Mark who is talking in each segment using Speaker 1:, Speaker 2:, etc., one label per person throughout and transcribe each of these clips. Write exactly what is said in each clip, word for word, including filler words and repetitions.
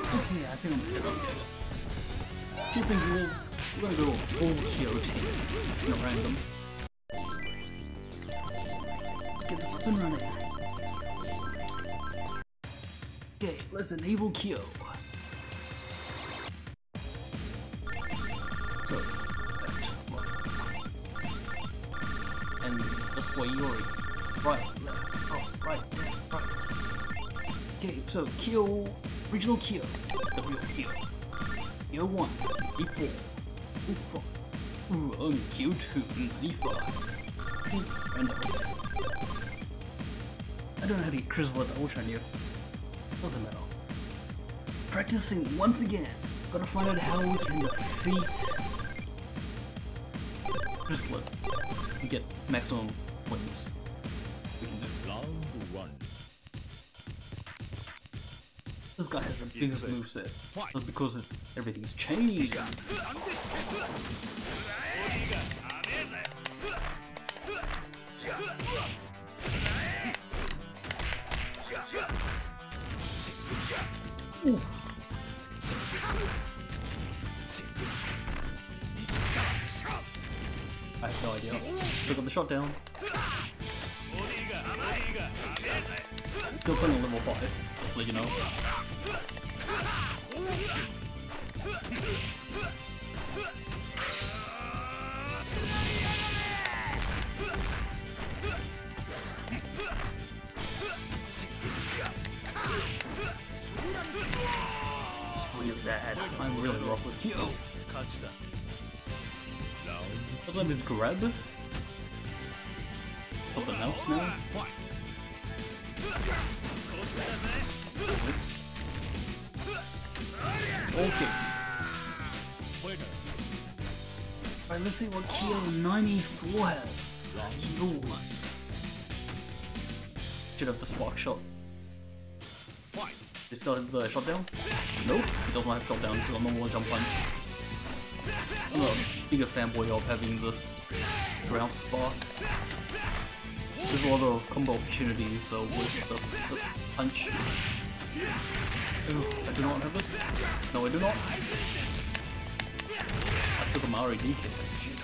Speaker 1: Okay, I think I'm set up here, guys. Chasing rules, we're gonna go full Kyo Team in a random. Let's get this up and running. Okay, let's enable Kyo. So, left, right. And let's play Iori. Right, left, oh, right, left, right. Okay, so Kyo, original Kyo, the real Kyo. Kyo one, ninety-four. Ooh, fuck. Ooh, um, Kyo two, ninety-five. And I don't know how to get Crystal at Ultra New. Doesn't matter. Practicing once again. Gotta find out how we can defeat Crystal and get maximum wins. We can do.
Speaker 2: Round one.
Speaker 1: This guy has the biggest moveset, but because it's everything's changed. Ooh. I have no idea. Still got the shot down. Still playing on level five, just to let you know. It's real bad. I'm really rough with Kyo. What's on this grab? Something else now? Okay. Alright, let's see what Kyo ninety-four has. Yo. Should have the spark shot. He still have the shot down? Nope, he doesn't have shot down, he's got a normal jump punch. I'm a bigger fanboy of having this ground spark. There's a lot of combo opportunities, so with the, the punch. Ooh, I do not have it. No, I do not. I still got my R A D kit.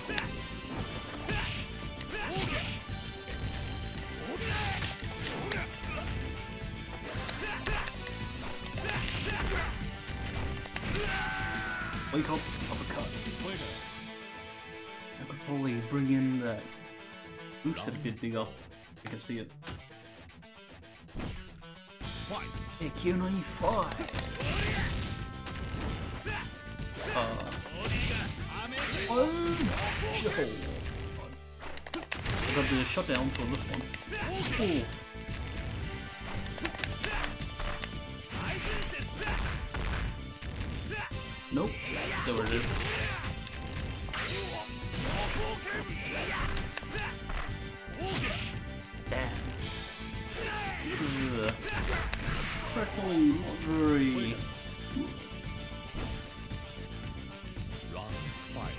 Speaker 1: Wake up, uppercut. I could probably bring in that moveset a bit bigger. I can see it. Hey, Kyo ninety-five. Uh. Oh, shithole. I got the shutdowns on this one. Ooh. Nope. There it is. Damn. Ugh. Frankly, not very.
Speaker 2: Round five.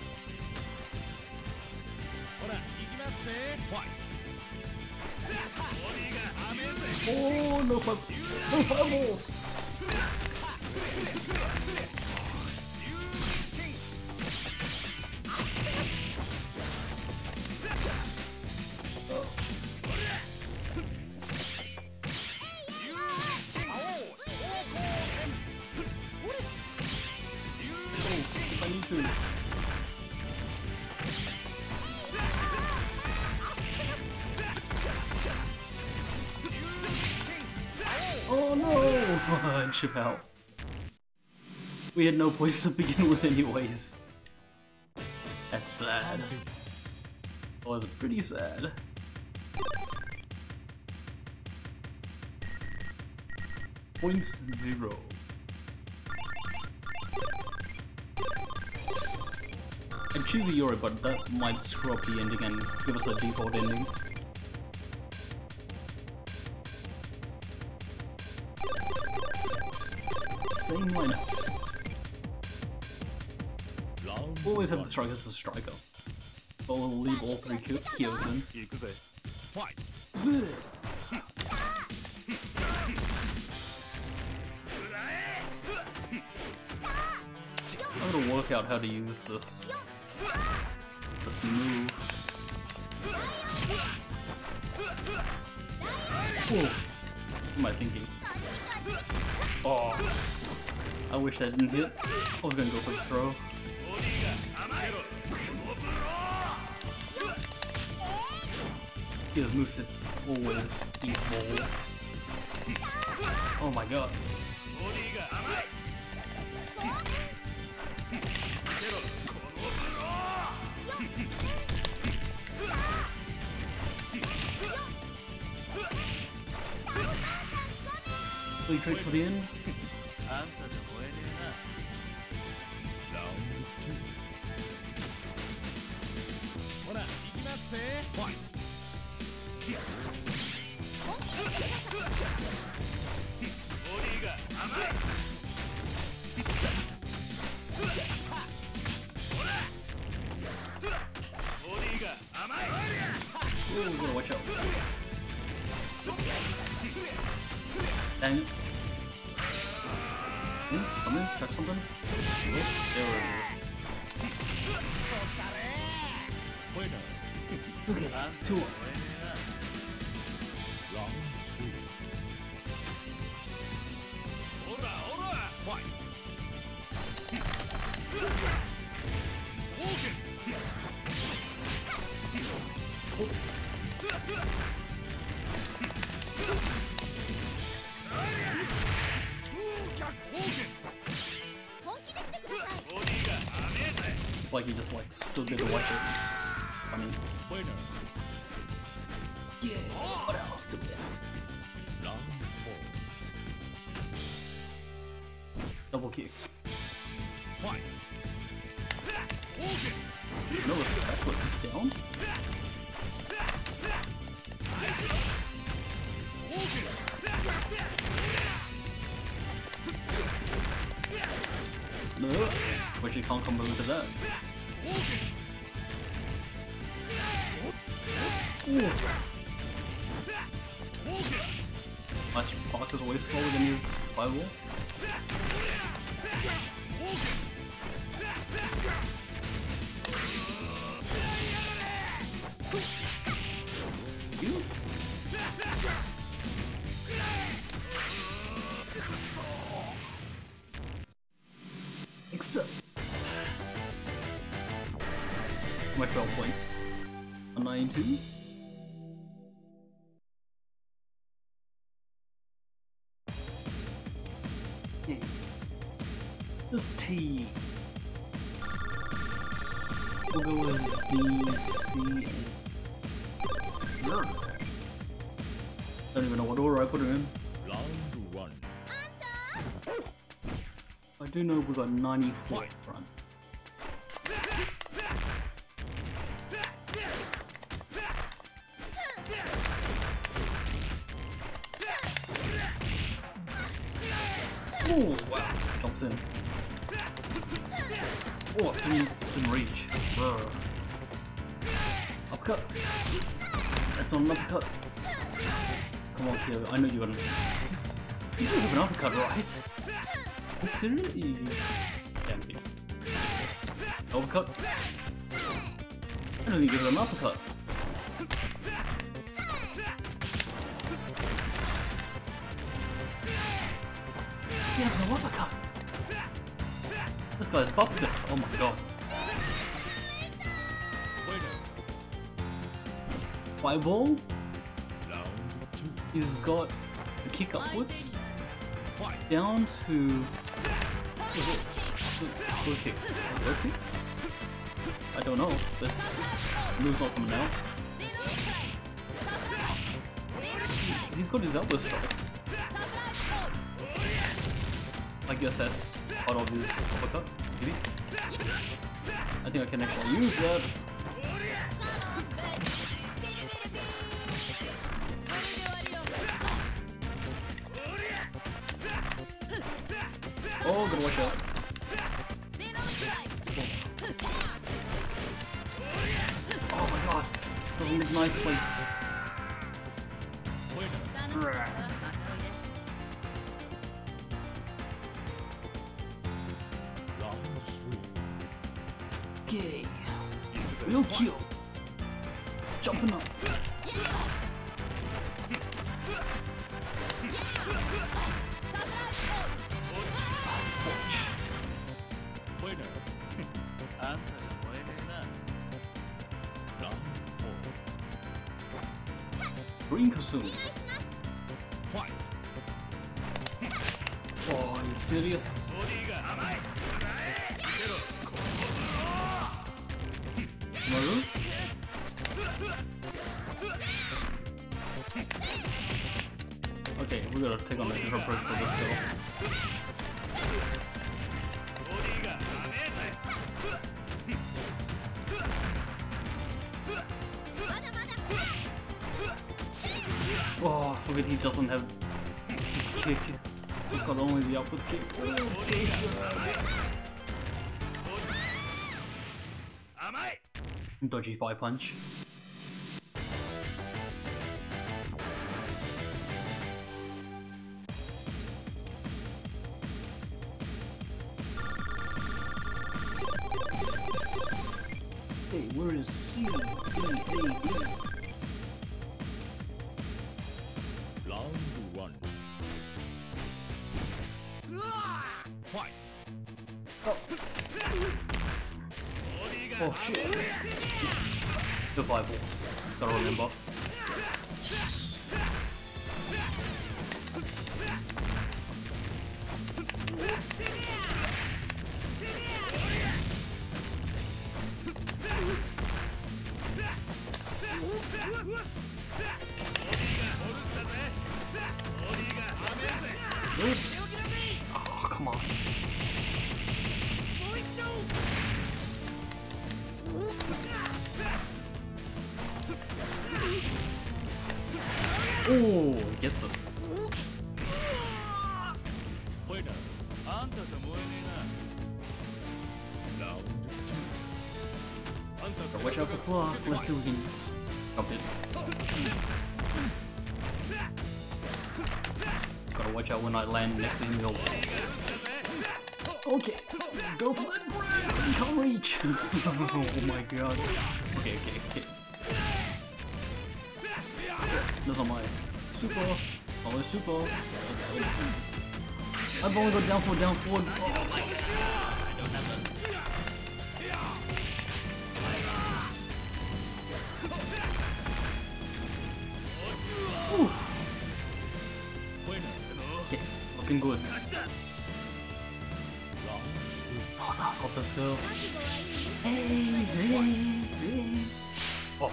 Speaker 1: Oh, no fun. No fireballs! Oh no! Chip out. We had no points to begin with anyways. That's sad. Oh, it's pretty sad. Points zero. I'd choose Iori, but that might screw up the ending and give us a default ending. Same lineup. Always have the striker as the striker. But we'll leave all three Kyos in. I'm gonna work out how to use this this move. Whoa. What am I thinking? Oh, I wish I didn't hit. I was gonna go for the throw. His movesets always evolve. Oh my god. Will you trade for the end? Ooh, we gotta watch out. Dang it. In, come in, check something. Oh, there it is. Okay, two up. Oops. It's like he just like stood there to watch it. Funny. Yeah, what else do we have? Double kick. No, it's backward. He's down. No, which you can't come into that. Ooh. Nice Park is way slower than his fireball. You? Except my twelve points. A nine two. Okay. This T. We'll go with B, C, and sure. Don't even know what order I put it in.
Speaker 2: Round one.
Speaker 1: I do know we got ninety-four front. Oh wow! Jumps in. Oh, didn't didn't reach. Brr. Uppercut. That's not an uppercut. Come on, Kyo. I know you're gonna. You don't have an uppercut, right? Is seriously? Damn it. Yes. Uppercut? I don't think you have an uppercut. He has no uppercut. This guy's bumpers. Oh my god. Fireball? He's got a kick upwards. Down to. What is it? Is it low kicks? Low kicks? I don't know. This move's not coming out. He's got his elbow strike. I guess that's part of his uppercut, maybe? I think I can actually use that. Oh, gotta watch out. Oh my god, doesn't look nicely. Okay. Real Kyo. Jumping up. Watch.
Speaker 2: Winner. Round four.
Speaker 1: Green Kasumi.
Speaker 2: Fight.
Speaker 1: Oh, are you serious? Maru? Okay, we gotta take on a different approach for this girl. Oh, I forget he doesn't have his kick. So he's got only the upward kick. Oh, it's so sad. Dodgy five punch. Hey, where is C? E, A, E.
Speaker 2: Round one. Fight.
Speaker 1: Oh shit. The five balls. Gotta remember. Oops. Oh, come on. Oh, gets it.
Speaker 2: Winner. Round two.
Speaker 1: Watch out for Clark. Let's see if we can jump it. Gotta watch out when I land next to him. He'll... Okay, go for that grab. He can't reach. Oh my god. Okay, okay, okay. That's not my super. Always super. I've only got down forward, down forward. Oh my god. I don't have that. Ooh. Okay, looking good. Oh no, help this girl. Hey, hey, hey. Oh.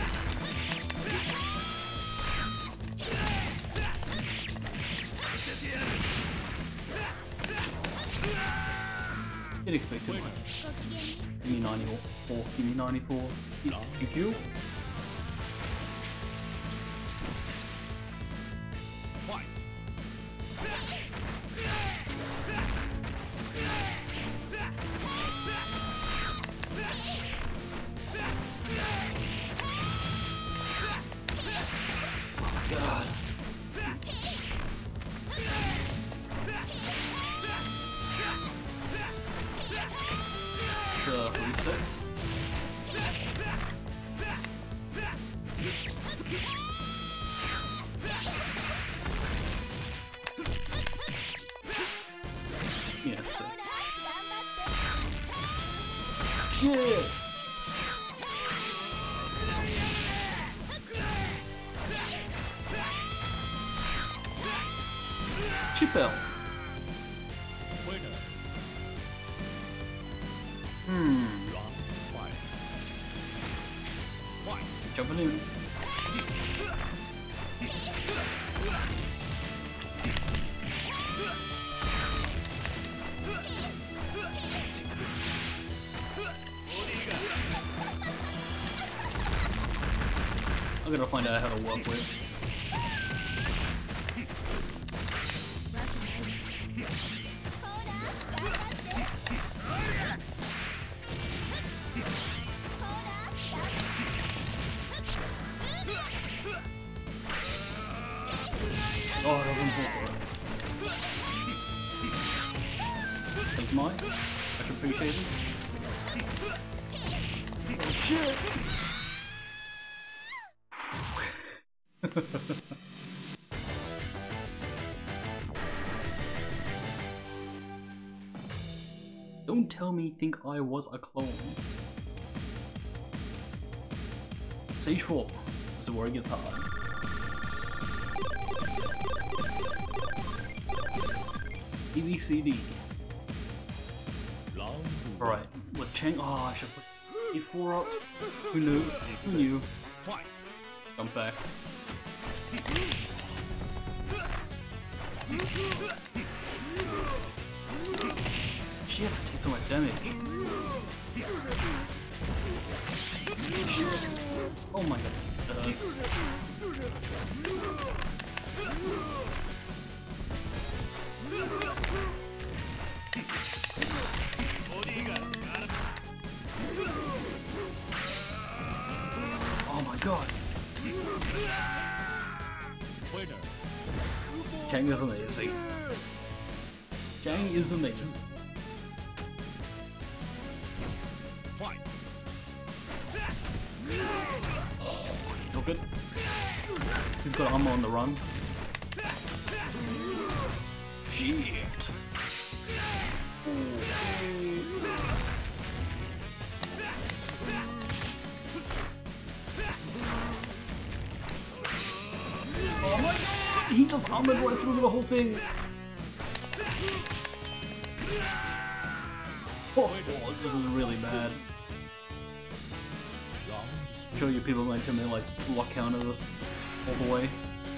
Speaker 1: Didn't expect too much. Give me ninety-four. Give me ninety-four. Thank you.
Speaker 2: Fight.
Speaker 1: God. It's a reset. Yes. Shit. Chipel.
Speaker 2: Winner.
Speaker 1: Hmm.
Speaker 2: Round five. Fight.
Speaker 1: Jumping in. I'm gonna find out how to work with. Oh, it doesn't pull for it. Thank you, Mike. Much appreciated. Shit! Don't tell me think I was a clone. Stage four. This is where it gets hard. A B C D. Alright, with Chang. Oh, I should put E four up. Who knew? Who knew? Jump back. Shit, I take so much damage. Shit. Oh my god, that hurts. Oh my god. Chang is amazing. Chang is amazing. Oh, he's all good. He's got armor on the run. Shit. Oh my god! He just armored right through the whole thing. Oh, oh, this is really bad. I'm sure you people might tell me like lock counter this all the way.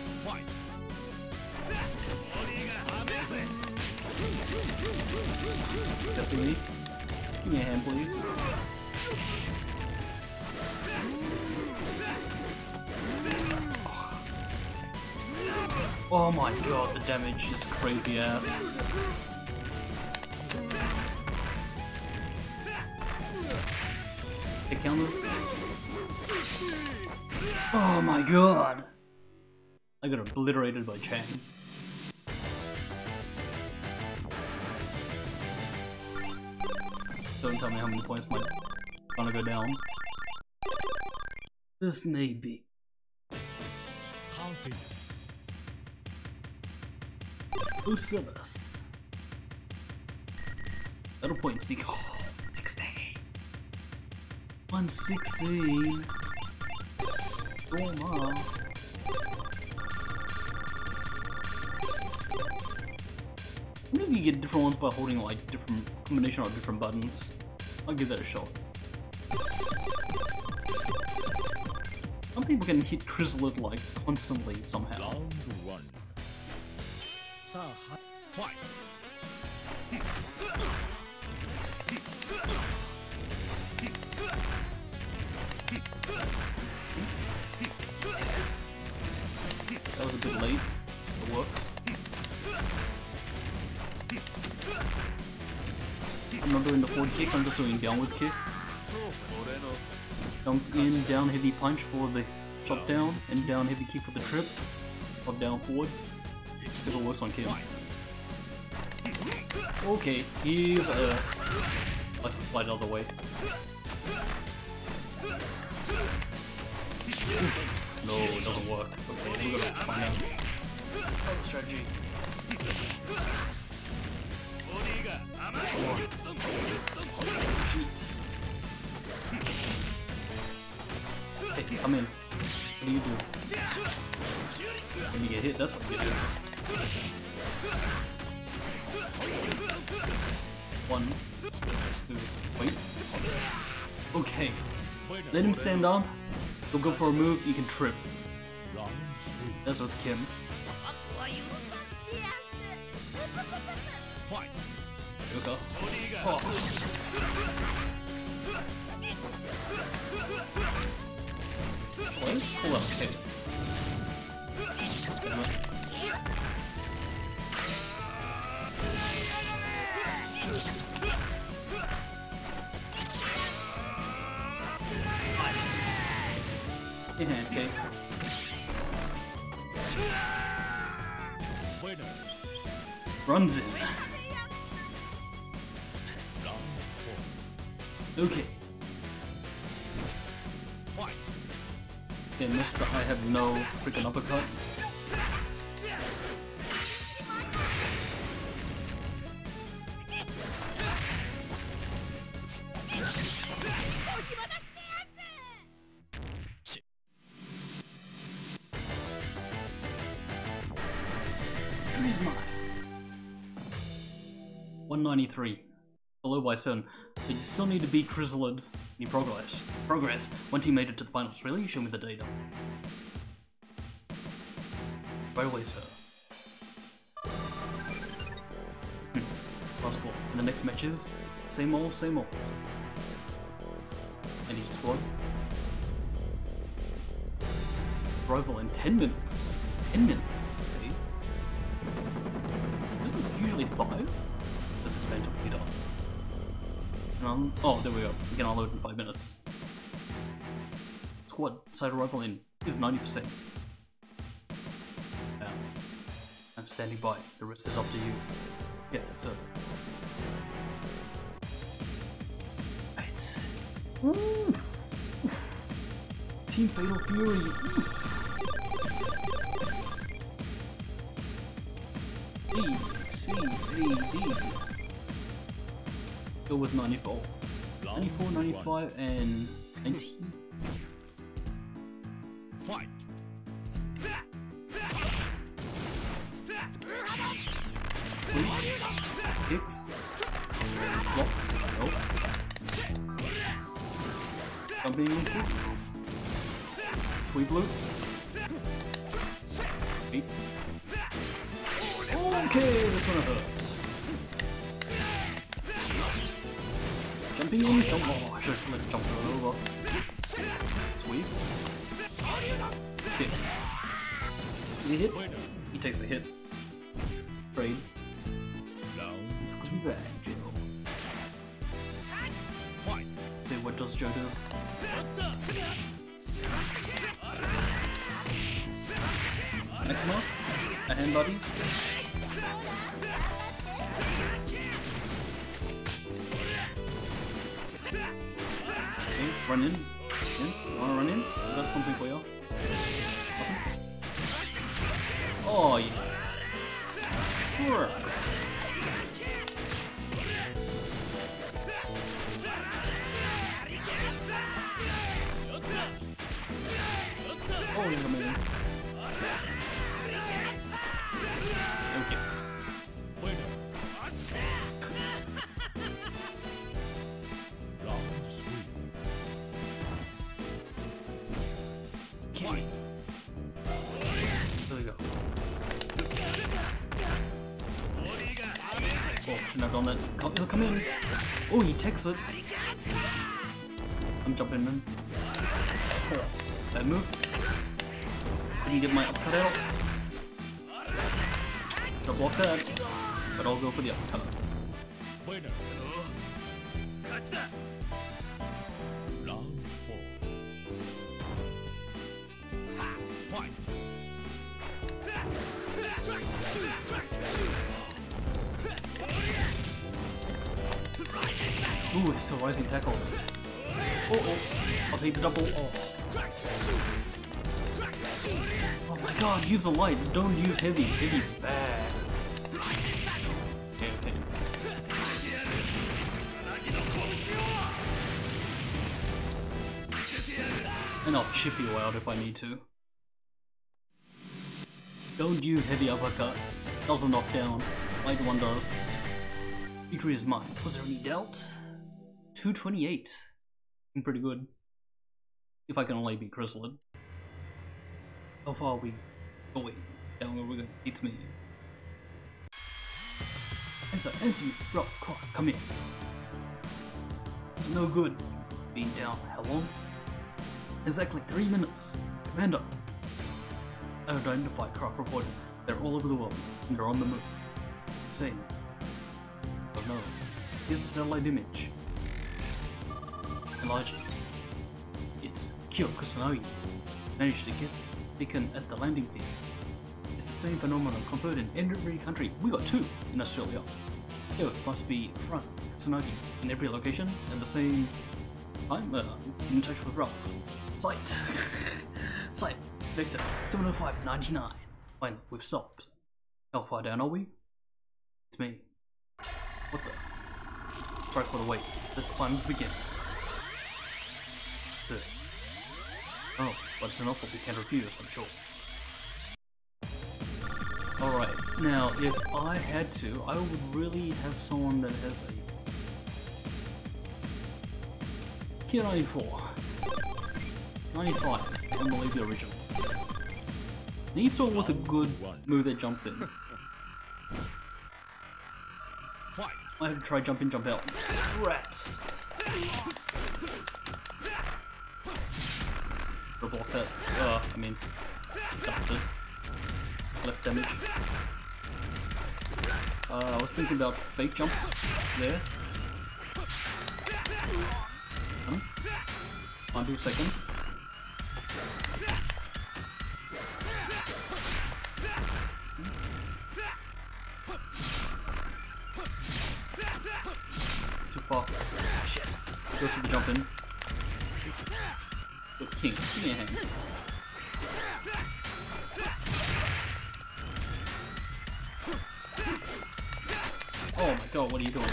Speaker 1: Just me. Give me a hand, please. Oh my god, the damage is crazy ass. Hit counters. Oh my god! I got obliterated by Chang. Don't tell me how many points might gonna go down. This may be.
Speaker 2: Counting.
Speaker 1: Who said this? Battle point seek. Oh, sixteen. one sixteen. Oh my. Maybe you get different ones by holding like different combination of different buttons. I'll give that a shot. Some people can hit Chrysalit like constantly somehow.
Speaker 2: Round one. Fight.
Speaker 1: That was a bit late. It works. I'm not doing the forward kick, I'm just doing downwards kick. Down in, down heavy punch for the chop down, and down heavy kick for the trip. Up down forward. It'll work on Kim. Okay, he's uh likes to slide out of the way. Oof. No, it doesn't work. Okay, we gotta find out. Oh, the strategy. Oh, shit. Hey, come in. What do you do? When you get hit, that's what you do. One, two, wait. Okay. Let him stand down. He'll go for a move, you can trip. That's with Kim. Here we go. Oh. Let's pull out kick. Damn it. Nice. In hand kick. Runs in. Okay. Yeah, missed that I have no freaking uppercut. Tree's mine. one ninety-three. Below by seven. But you still need to beat Chrysalid. You progress. Progress. One team made it to the finals. Really? Show me the data. Right away, sir. Hmm. Possible. And the next match is same old, same old. And each squad. Rival in ten minutes. ten minutes. Okay. Isn't it usually five? This is Phantom Peter. Um, oh, there we go. We can unload in five minutes. Squad side arrival in is ninety percent. Um, I'm standing by. The rest is up to you. Yes, sir. Right. Woo. Team Fatal Fury. B, C, A, D. Go with ninety-four. ninety-four, ninety-five, and nineteen.
Speaker 2: Fight.
Speaker 1: Sweeps. Kicks. Blocks. Nope. Jumping in feet. Sweep loop. Feet. Okay, that's gonna hurt. Jumping in, jump. Oh, I should have let it jump over. Sweeps. Kicks. Did he hit? He takes a hit. Trade. It's good to be back, Joe. So what does Joe do? Next mark. A hand body. Okay, run in. in. Wanna run in? I got something for you. Nothing? Oh, yeah. Sure. Oh, he's amazing. Okay. Okay. There we go. Oh, shouldn't have done that. Come, he'll come in. Oh, he takes it. I'm jumping in. Oh, bad move. Couldn't get my uppercut out. Should block that, but I'll go for the uppercut.
Speaker 2: Round four. Fight.
Speaker 1: Yes. Ooh, it's still rising tackles. Oh, oh. I'll take the double. Oh. Oh my god, use the light. Don't use heavy. Heavy's bad. Okay, okay. And I'll chip you out if I need to. Don't use heavy uppercut. Doesn't knock down. Light one does. Victory is mine. Was there any doubt? two twenty-eight. I'm pretty good. If I can only beat Chrysalid. How far are we going? Down where we're going. It's me. Answer, answer me. Bro, come on, come here. It's no good being down. How long? Exactly three minutes. Commander. Unidentified craft reported. They're all over the world, and they're on the move. Same. Oh no. Here's the satellite image. Elijah. It's Kyo Kusanagi. Managed to get taken at the landing field. It's the same phenomenon conferred in every country. We got two in Australia. Kyo must be front Kusanagi in every location, and the same I'm uh, in touch with Ralph. Sight. Sight. Victor. seven oh five ninety-nine. Fine, we've stopped. How far down are we? It's me. What the? Sorry for the wait. Let the finals begin. What's this? Oh, but it's an offer we can't refuse, I'm sure. Alright, now if I had to, I would really have someone that has a K ninety-four, ninety-five, I believe the original. Need someone with a good move that jumps in. I have to try jump in, jump out. Strats! Or block that. Uh, I mean, ducked it. Less damage. Uh, I was thinking about fake jumps there. Hmm? Might do a second. Too far. Shit. It goes for the jump in. Good king. Give me a hand. Oh my god, what are you doing?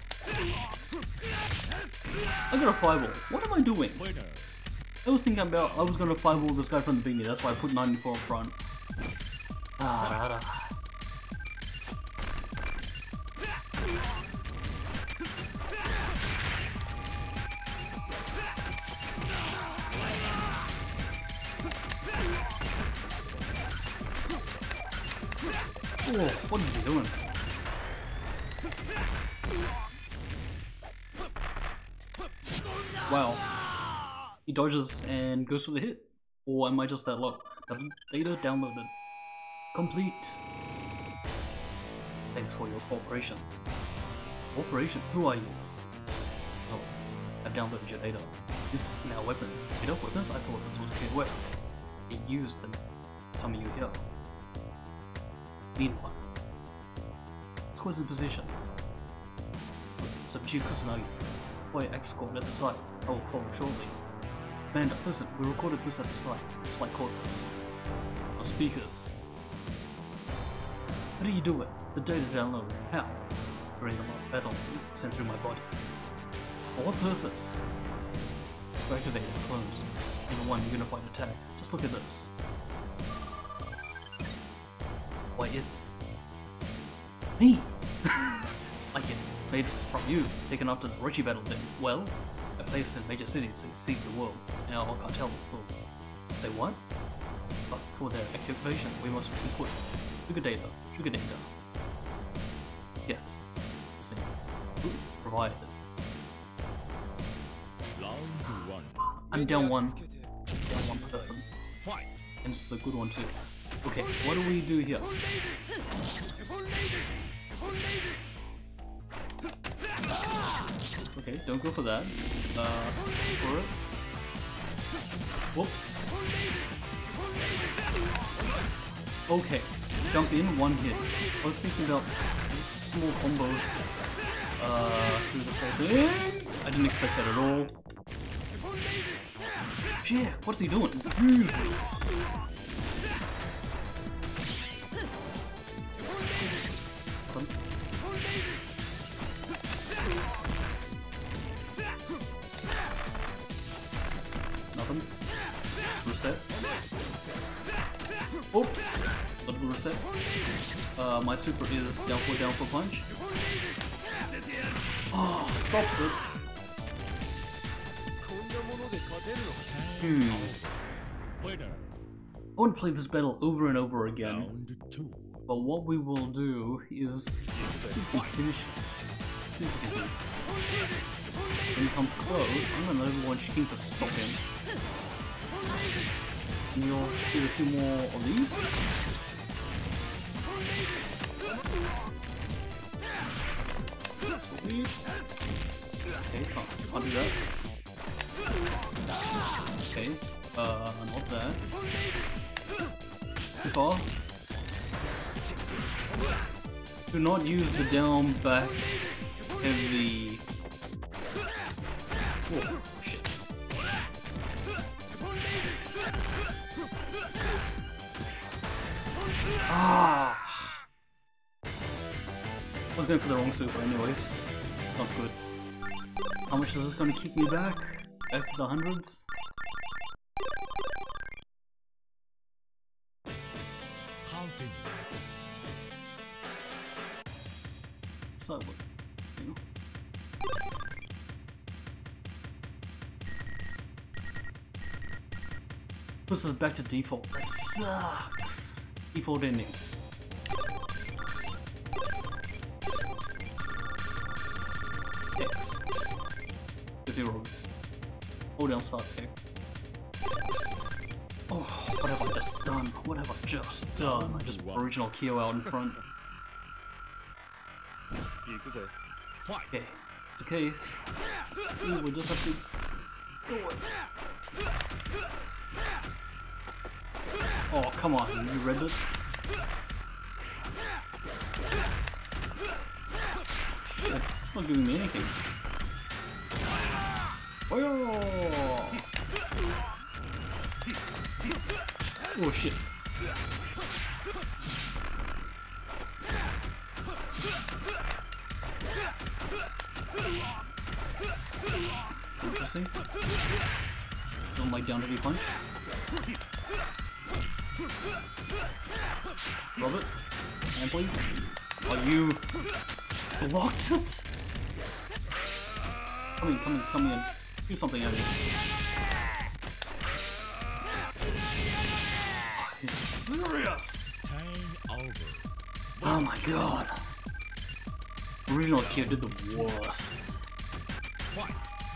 Speaker 1: I got a fireball. What am I doing? I was thinking about I was gonna fireball this guy from the beginning, that's why I put ninety-four up front. Ah, da, da. Oh, what is he doing? Wow. He dodges and goes for the hit. Or am I just that low? The data downloaded. Complete. Thanks for your cooperation. Cooperation? Who are you? Oh, I've downloaded your data. This is now weapons. Data weapons? I thought this was K O F. It used them. Tell me you here. Meanwhile, let's go to the position. Subdue Kusanagi. Boy escort at the site. I will follow shortly. Amanda, listen, we recorded this at the site. It's like this. Our speakers. How do you do it? The data downloaded. How? During the last battle, sent through my body. For what purpose? To activate the clones. In the one unified attack. Just look at this. Why, it's me! I get made from you, taken after the Orochi battle then. Well, I placed in major cities to seize the world. Now our cartel will say what? But for their activation, we must input sugar data. Sugar data. Yes. See. Provided. I'm down one. Down one person. And it's the good one too. Okay, what do we do here? Okay, don't go for that. Uh, for it. Whoops. Okay, jump in, one hit. I was thinking about these small combos uh, through this whole thing. I didn't expect that at all. Shit, what's he doing? Jesus. Nothing. Let's reset. Oops. Let me reset. Uh, my super is down for down for punch. Oh, stops it. Hmm. I want to play this battle over and over again. But what we will do is simply finish it. Simply. When he comes close, I'm gonna let everyone king to stop him. And you'll shoot a few more of these. Sweet. Okay, can't, can't do that. Okay, uh, not that. Too far. Do not use the down back heavy. Oh, shit. was going for the wrong super anyways. Not good. How much is this gonna keep me back? Back to the hundreds?
Speaker 2: Counting.
Speaker 1: So, you know. This is back to default. That sucks. Default ending. X. If you're wrong. Hold down start X. Oh, what have I just done? What have I just done? I just original Kyo out in front.
Speaker 2: Fight.
Speaker 1: Okay, it's a case. Ooh, we just have to go it. Oh, come on, you read it? Shit, not giving me anything. Oh, oh shit. Interesting. Don't like down heavy punch. Robert, and please. Oh, you blocked it. Come in, come in, come in. Do something at me. Are you serious? Oh my god. Original Kyo did the worst.
Speaker 2: Fight.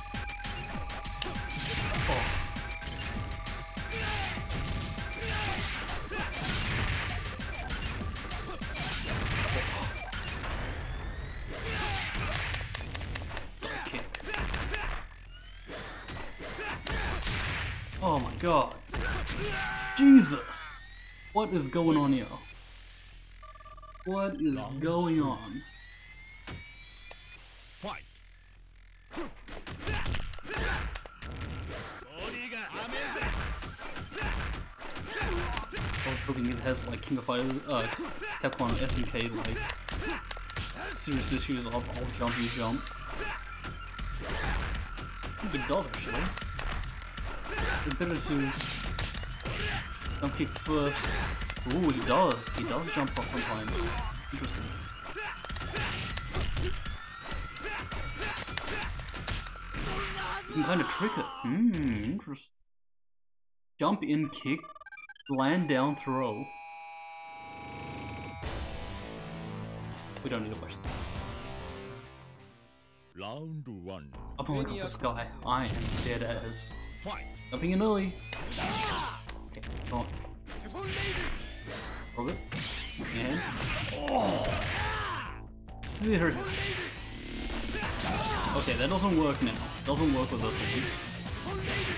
Speaker 1: Oh. Kick. Oh my god. Jesus! What is going on here? What is going on?
Speaker 2: Fight.
Speaker 1: I was hoping it has like King of Fighters, uh, Capcom S N K, like serious issues of all jump you jump. I think it does actually. It's better to jump kick first. Ooh, he does. He does jump up sometimes. Interesting. You can kind of trick it. Hmm, interesting. Jump in kick, land down throw. We don't need to watch that.
Speaker 2: Round one.
Speaker 1: I've only got this guy. I am dead as.
Speaker 2: Fight.
Speaker 1: Jumping in early. Okay, come on. Roll it. And. Oh! Serious. Okay, that doesn't work now. Doesn't work with this one.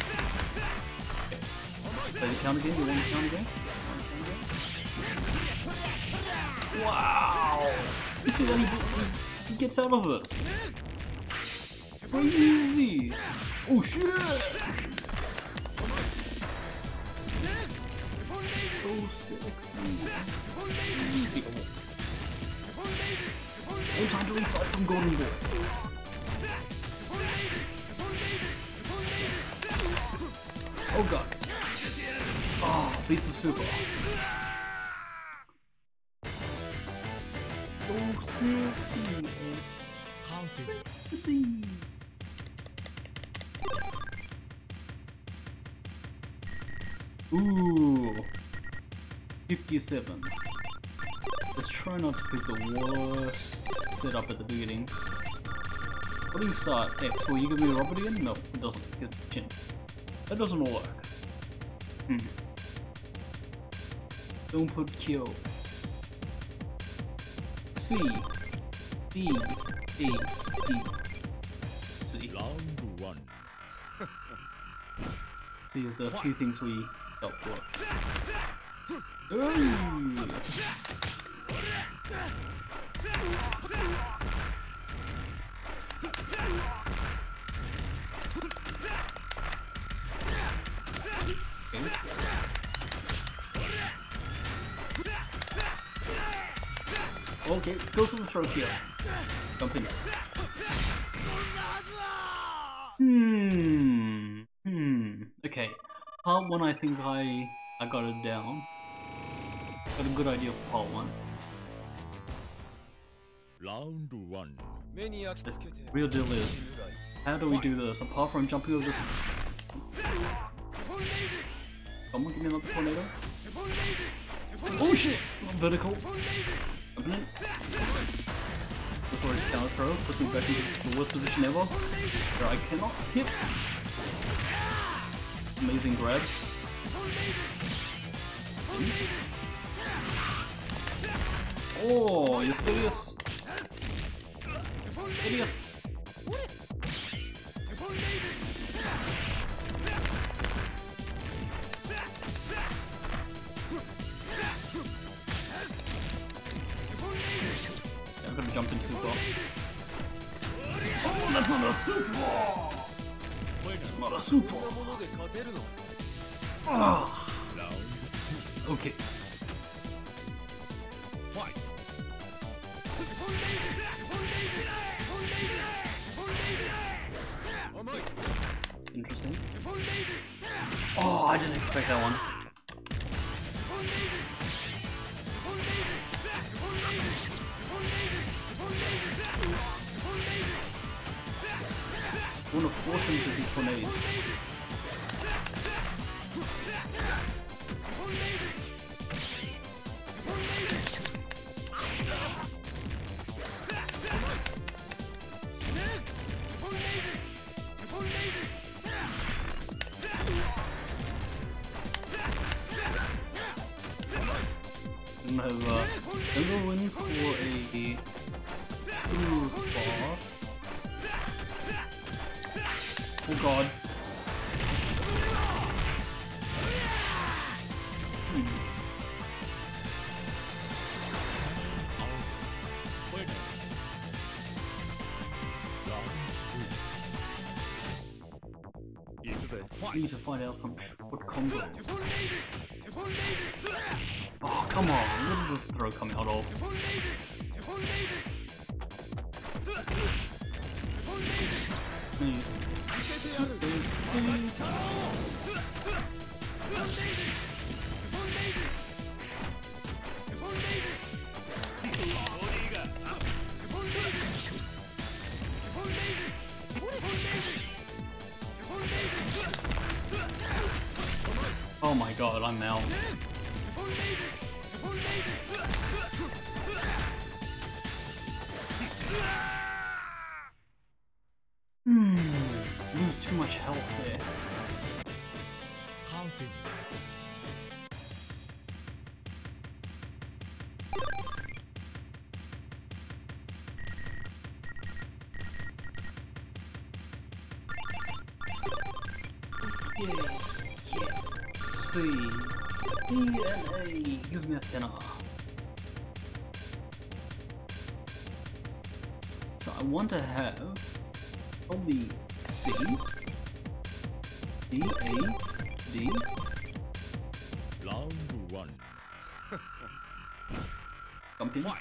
Speaker 1: Okay. Play the count again. You want the count again? Wow! You see that he, he, he gets out of it. Crazy! Oh shit! So sexy. Easy. No time to recite some golden ball. Oh god. Oh, beats the super. So sexy.
Speaker 2: Counting.
Speaker 1: See. Ooh. fifty-seven. Let's try not to pick the worst setup at the beginning. What do you start? X. Will you give me a Robert again? No, it doesn't. Good chin. That doesn't work. Hmm. Don't put Kyo. C. D. A. D. C.
Speaker 2: Round one.
Speaker 1: See the few things we felt worked. Ooh. Okay. Oh. Okay, go for the throw here. Jump in. Hmm. Hmm. Okay. Part one, I think I I got it down. Got a good idea for part one.
Speaker 2: Round one.
Speaker 1: The real deal is, how do we do this apart from jumping over this? Come on, give me another tornado. Oh shit! Not vertical. Open it. That's where it's counter throw. Puts me back into the worst position ever. Where I cannot hit. Amazing grab. Oh, you're serious? Hideous. I'm gonna jump in super. Oh, that's not a super! It's not a super! Ah. Okay. Interesting. Oh, I didn't expect that one. I want to force him to do tornades. I have uh, I'm going for a too fast. Oh god. Hmm. I need to find out some short combo. Oh, come on, what is this throw coming out of? Hey, it's a mistake. Please. Oh my god, I'm out. Hmm, lose too much health there.
Speaker 2: Counting.
Speaker 1: Yeah, yeah. Let's see. E N A gives me a thinner. So I want to have probably C, D, A, D.
Speaker 2: Round one.
Speaker 1: Jump in.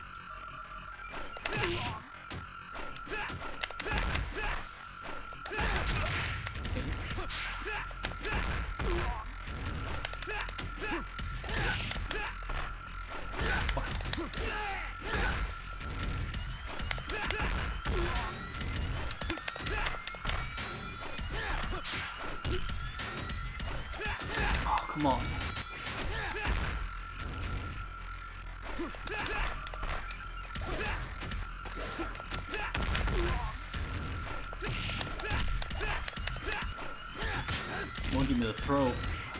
Speaker 1: Oh, come on. Won't give me the throw.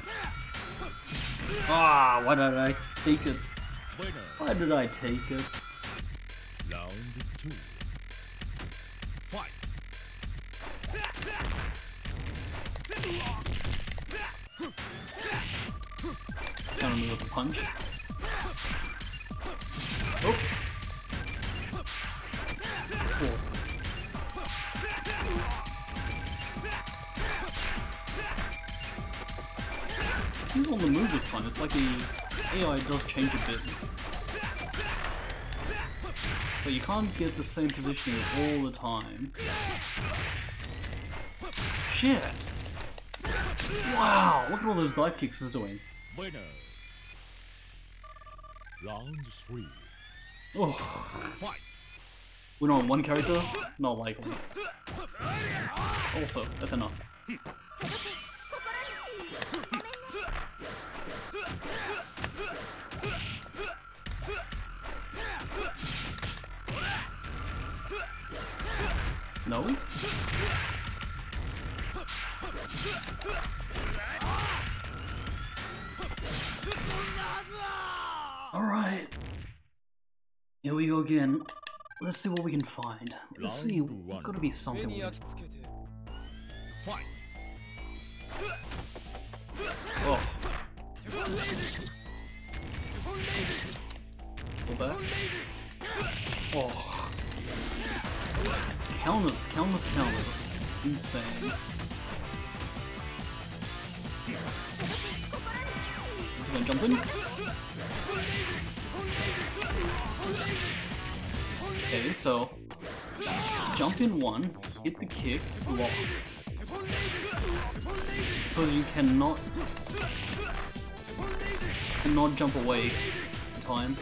Speaker 1: Ah, why did I take it? Why did I take it?
Speaker 2: Round two. Fight.
Speaker 1: Counter me with a punch. Oops. Cool. He's on the move this time. It's like the A I does change a bit. But you can't get the same positioning all the time. Shit! Wow, look at all those dive kicks he's doing.
Speaker 2: Winner. Round three.
Speaker 1: Oh.
Speaker 2: Fight.
Speaker 1: Winner on one character? Not likely. Also, that's enough. No? Alright. Here we go again. Let's see what we can find. Let's see, it's gotta be something.
Speaker 2: Fight.
Speaker 1: Oh. Go back. Oh. Counters, counters, counters. Insane. He's gonna jump in. Okay, so jump in one, hit the kick, block. Because you cannot cannot jump away in time.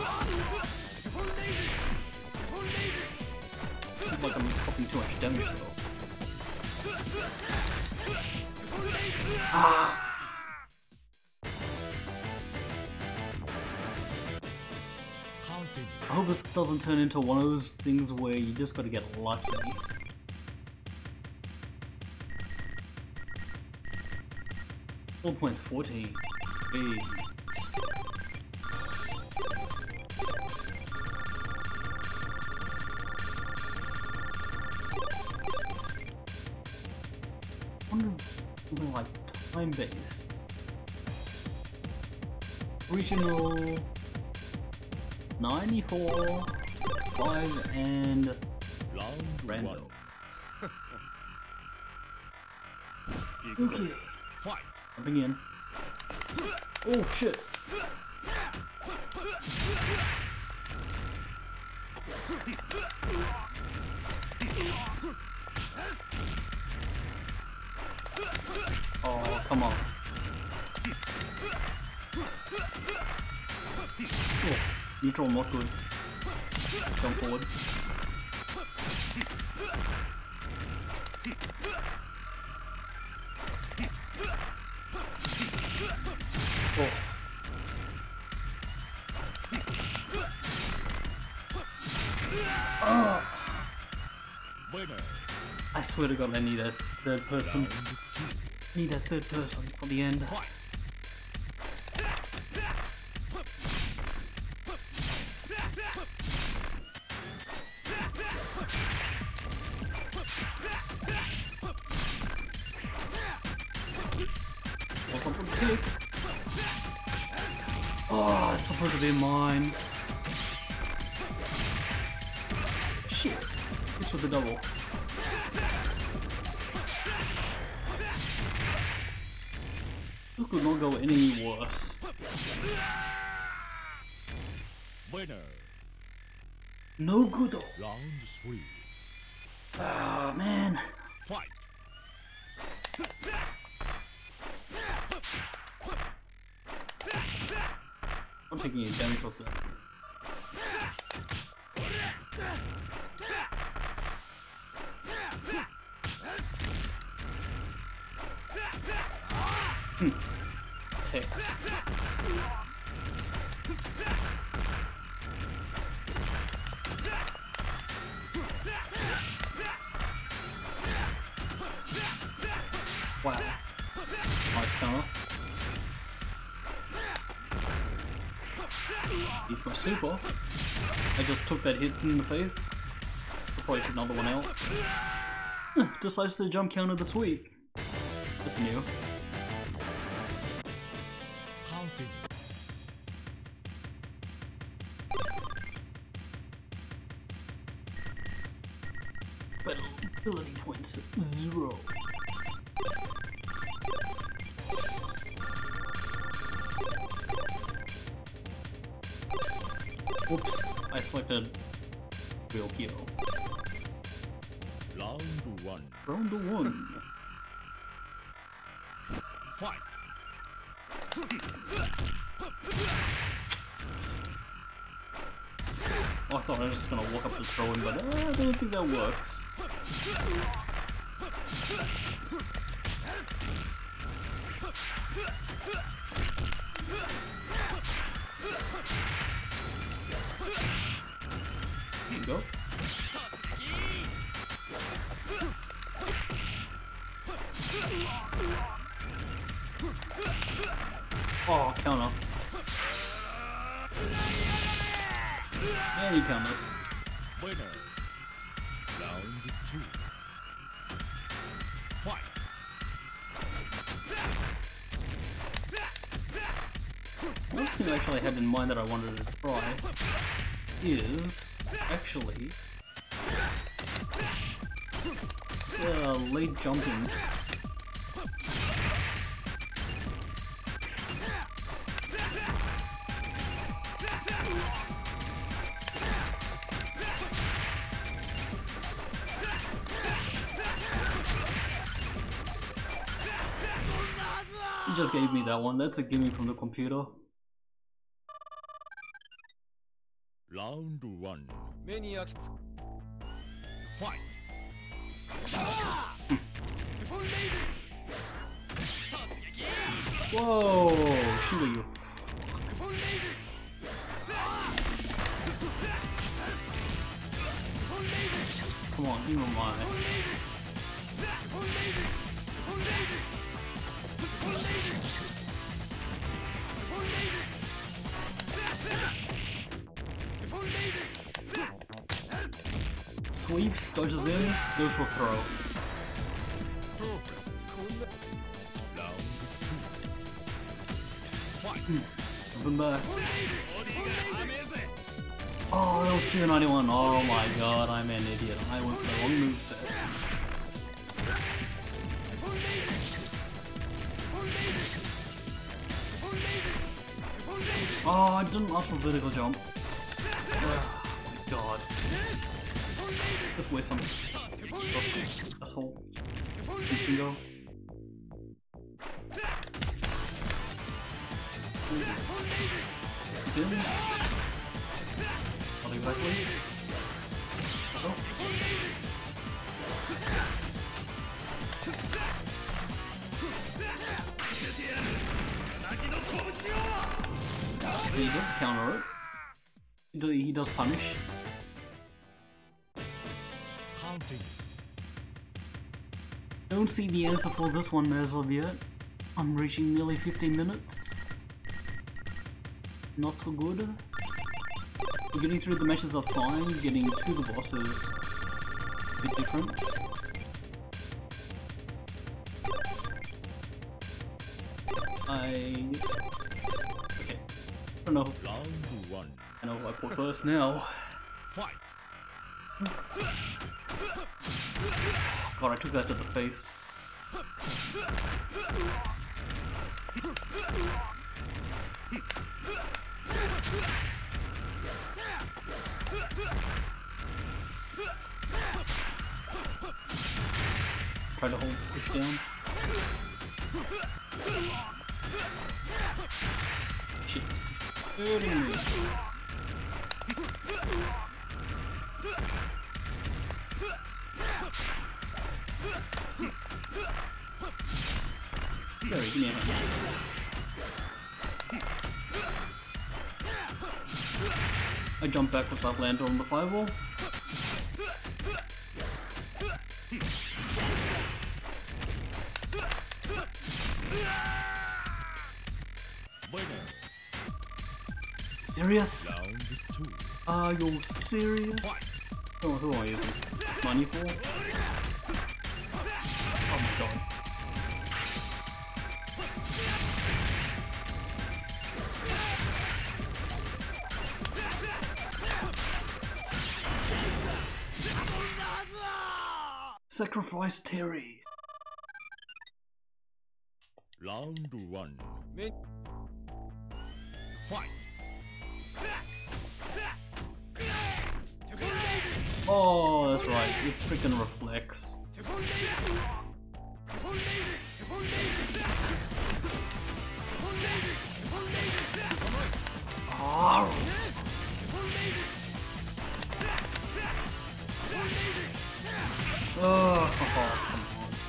Speaker 1: This is like I'm copying too much damage though. Ah! I hope this doesn't turn into one of those things where you just gotta get lucky. Four points, fourteen. Eight. I wonder if something like time base. Regional ninety-four, five, and random. Okay. Jumping in. Oh shit. Oh, come on. Oh, neutral not good. Jump forward. Oh. Oh. I swear to God, I need a third person. Need a third person for the end. What's up with the kick? Oh, it's supposed to be mine. Shit. It's with the double. This could not go any worse.
Speaker 2: Winner.
Speaker 1: No good though.
Speaker 2: Round three.
Speaker 1: Ah, man.
Speaker 2: Fight.
Speaker 1: I'm taking any damage with that. Hmm. Ticks. Wow. Nice counter. Eats my super. I just took that hit in the face. I'll probably take another one out. Decides to jump counter this week. That's new.
Speaker 2: Counting.
Speaker 1: But ability points zero. Oops, I selected Real Kyo.
Speaker 2: Round one.
Speaker 1: Round one.
Speaker 2: Fight.
Speaker 1: Oh, I thought I was just gonna walk up to throw him, but uh, I don't think that works. There you go. Oh, counter. And he counters.
Speaker 2: Winner. Round two. Fight.
Speaker 1: One thing I actually had in mind that I wanted to try is actually uh, late jump-ins. He just gave me that one. That's a gimme from the computer.
Speaker 2: Round one. Fight.
Speaker 1: Whoa, shoot you. Come on, give me mine. Sweeps, dodges in, goes for throw. Jumping back. Oh, that was Q ninety-one. Oh my god, I'm an idiot. I went for the wrong moveset. Oh, I didn't ask for vertical jump. Oh my god. Just waste some. Asshole. You can go. Again? Not exactly. Oh. He does counter it. He does, he does punish.
Speaker 2: Counting.
Speaker 1: Don't see the answer for this one as of yet. I'm reaching nearly fifteen minutes. Not too good. Getting through the matches are fine, getting to the bosses a bit different. I... Okay. I don't know.
Speaker 2: Round one.
Speaker 1: I know what I put first now.
Speaker 2: Fight.
Speaker 1: God, I took that to the face. Try to hold push down. Shit. Hurting me. Sorry, give me a hand. I jump back without landing on the fireball.
Speaker 2: Winner.
Speaker 1: Serious?
Speaker 2: Round two.
Speaker 1: Are you serious? Oh, who am I using? Money for? Oh my god. Sacrifice Terry.
Speaker 2: Round one. Fight.
Speaker 1: Oh, that's right. It freaking reflects. Oh. Oh, come on.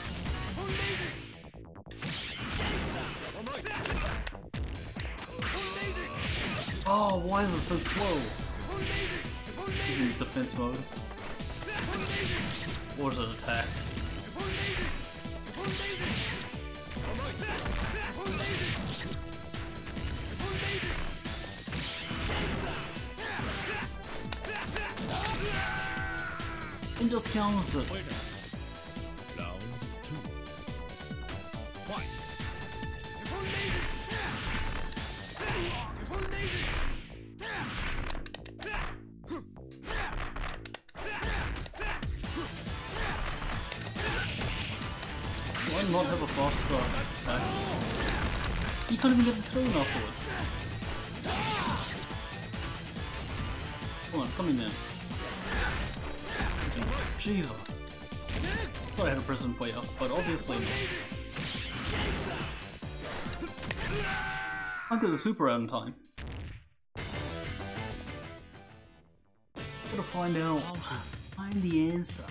Speaker 1: Oh, why is it so slow? Is it defense mode? Or is it attack? It just counts it.
Speaker 2: Round two. Fight.
Speaker 1: Why not have a faster attack? You can't even get the thrown afterwards. Come on, come in there. Jesus. Thought I had a present for you, but obviously not. I'll get the super out in time. Gotta find out. Find the answer.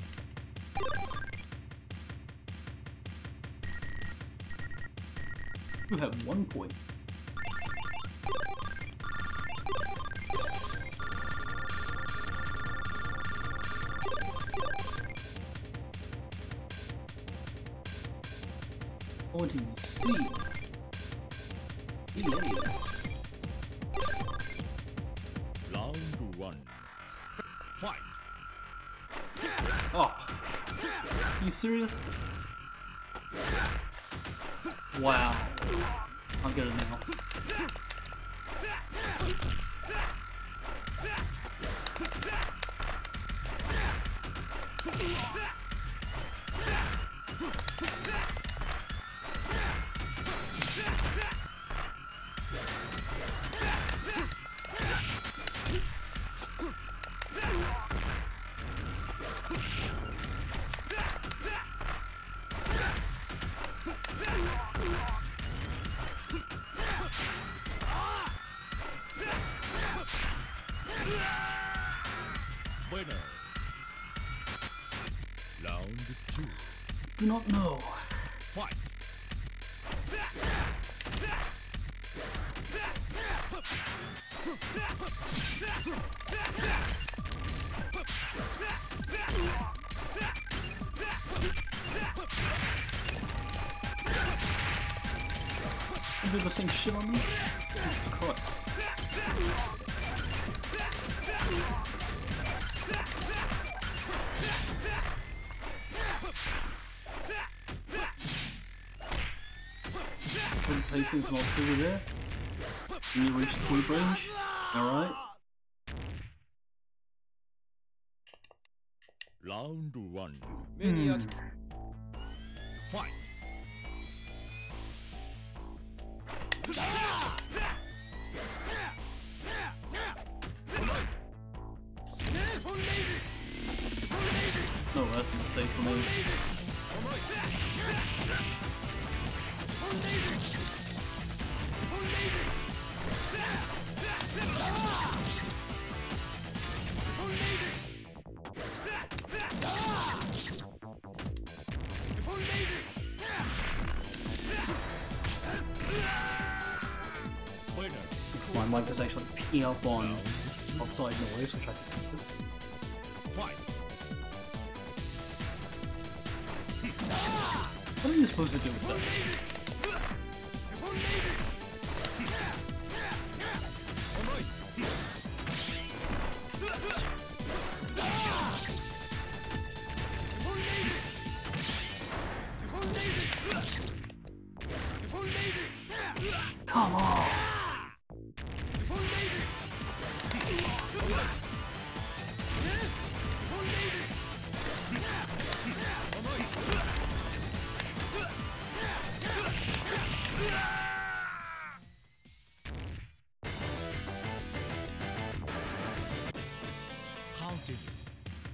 Speaker 1: You have one point. What do you see? Yeah.
Speaker 2: Round one. Fight.
Speaker 1: Oh. Are you serious? Wow. I'll get it now.
Speaker 2: Winner. Round two.
Speaker 1: Do not know.
Speaker 2: Fight.
Speaker 1: You do the same shit on me? Jesus Christ. The pacing's not through there. Can you reach sweep range? Alright.
Speaker 2: Round one.
Speaker 1: Hmm.
Speaker 2: Fight.
Speaker 1: No, that's a mistake for me. My mic is actually picking up on outside noise, which I think is.
Speaker 2: Fight.
Speaker 1: What are you supposed to do with that? Come on!
Speaker 2: Counting.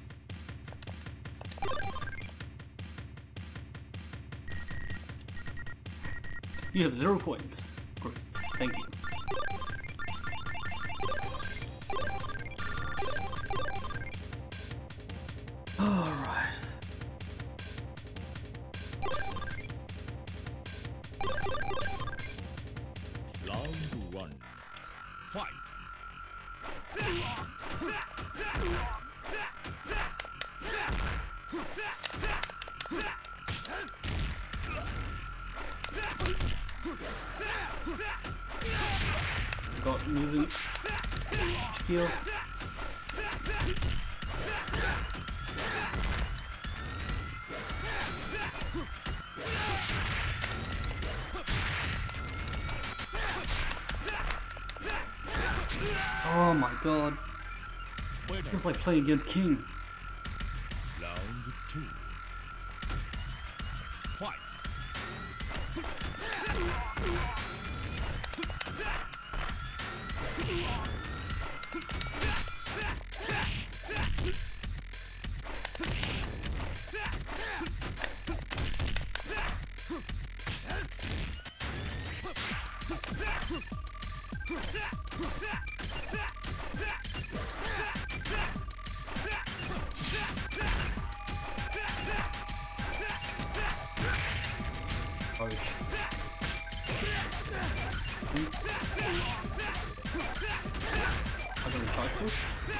Speaker 1: You have zero points. Great, thank you. Alright.
Speaker 2: Round one. Fight.
Speaker 1: Got losing Kyo. Oh my god. It's like playing against King.
Speaker 2: Round two. Fight.
Speaker 1: Oh, I got a charge for?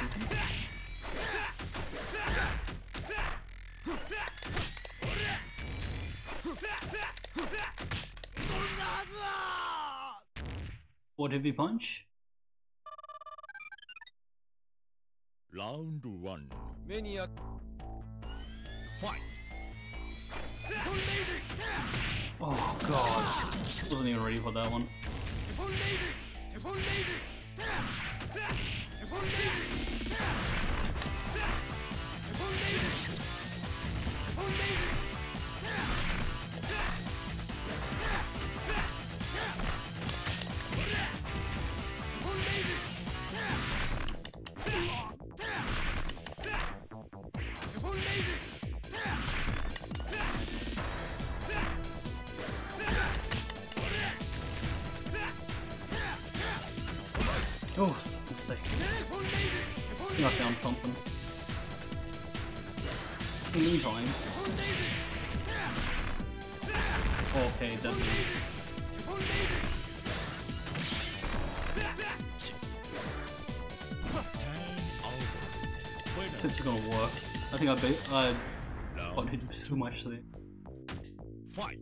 Speaker 1: What heavy punch?
Speaker 2: Round one. Maniac. Fight.
Speaker 1: Oh god. Wasn't even ready for that one. Oh, that's a mistake. I think I found something. In the meantime. Okay, deadly. This is gonna work. I think I bet I got hit too much there.
Speaker 2: Fight.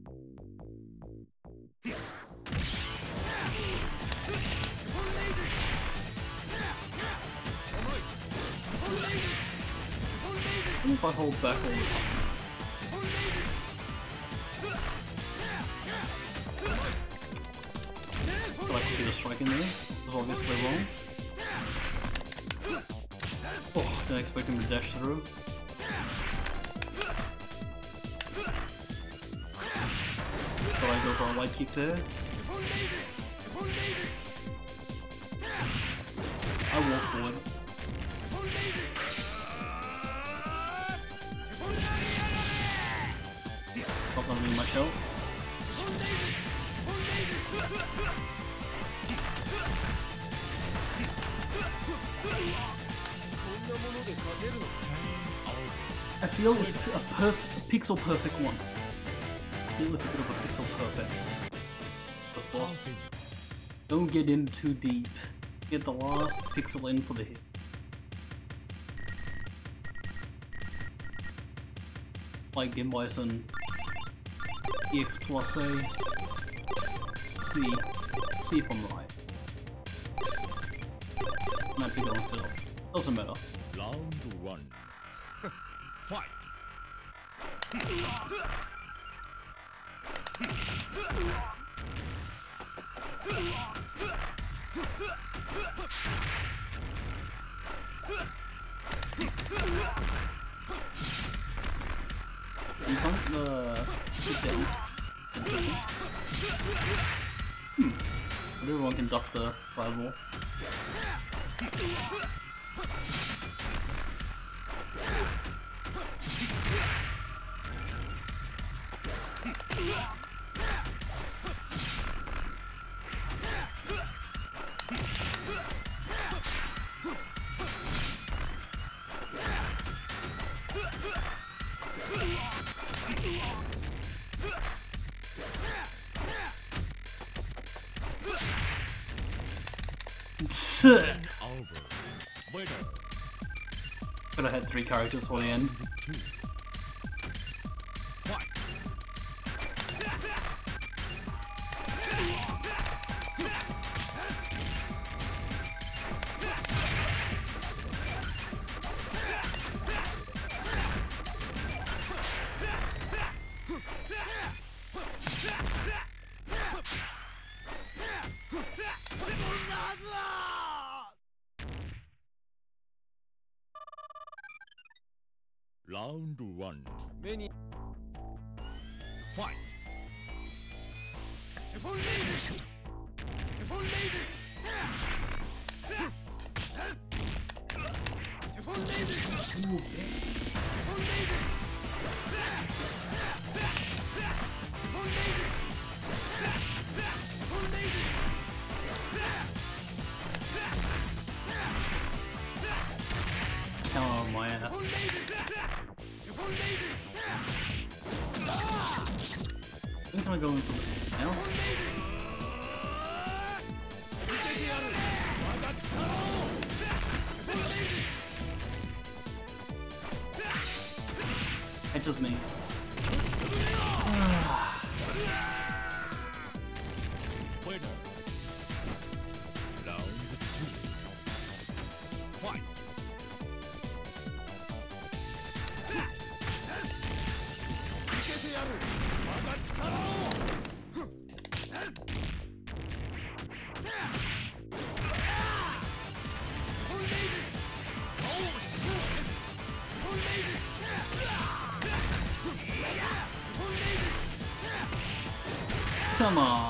Speaker 1: What if I hold back all the time? But I could get a strike in there. It was obviously wrong. Oh, didn't expect him to dash through. Thought I'd go for a light kick there. I walk forward. Not gonna be much help. I feel it's a perfect, a pixel perfect one. I feel it's a bit of a pixel perfect. This boss. Don't get in too deep. Get the last pixel in for the hit. Like Game Bison, E X plus A, C, C if I'm right. Might be wrong still. Doesn't matter.
Speaker 2: Round one. Fight.
Speaker 1: You can't uh, sit down. It's interesting. Hmm. But everyone can duck the fireball. Could have had three characters for the end.
Speaker 2: Round one. Many fight.
Speaker 1: Count on my ass. I'm gonna go in for this now. It's just me. Come on.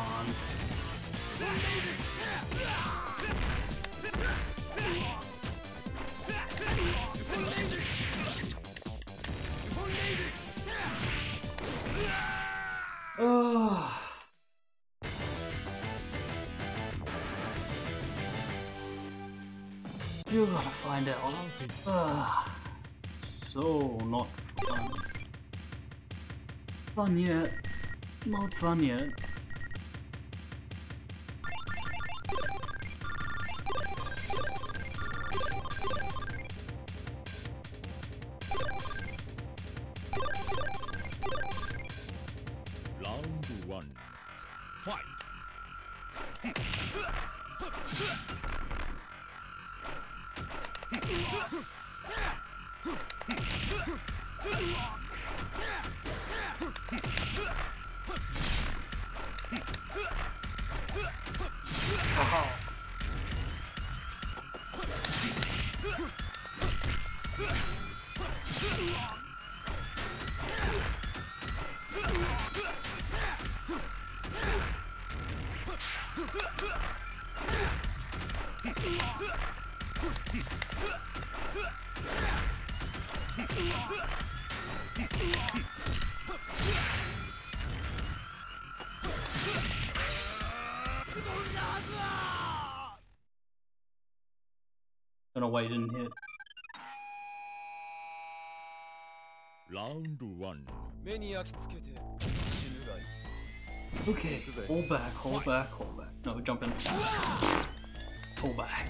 Speaker 1: Oh. Still gotta find out. Ugh. So not fun. Fun yet. Not fun yet. Don't know why he didn't hit.
Speaker 2: Round one.
Speaker 1: Okay, hold back, hold back, hold back. No, jump in. Hold back.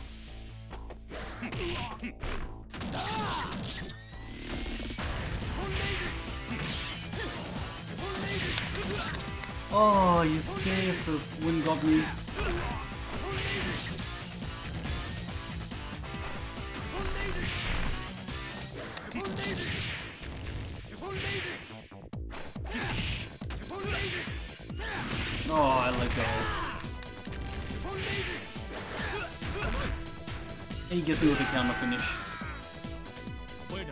Speaker 1: Oh, you serious? The wind got me. Oh, I let go. He gets me with a counter finish.
Speaker 2: Winner.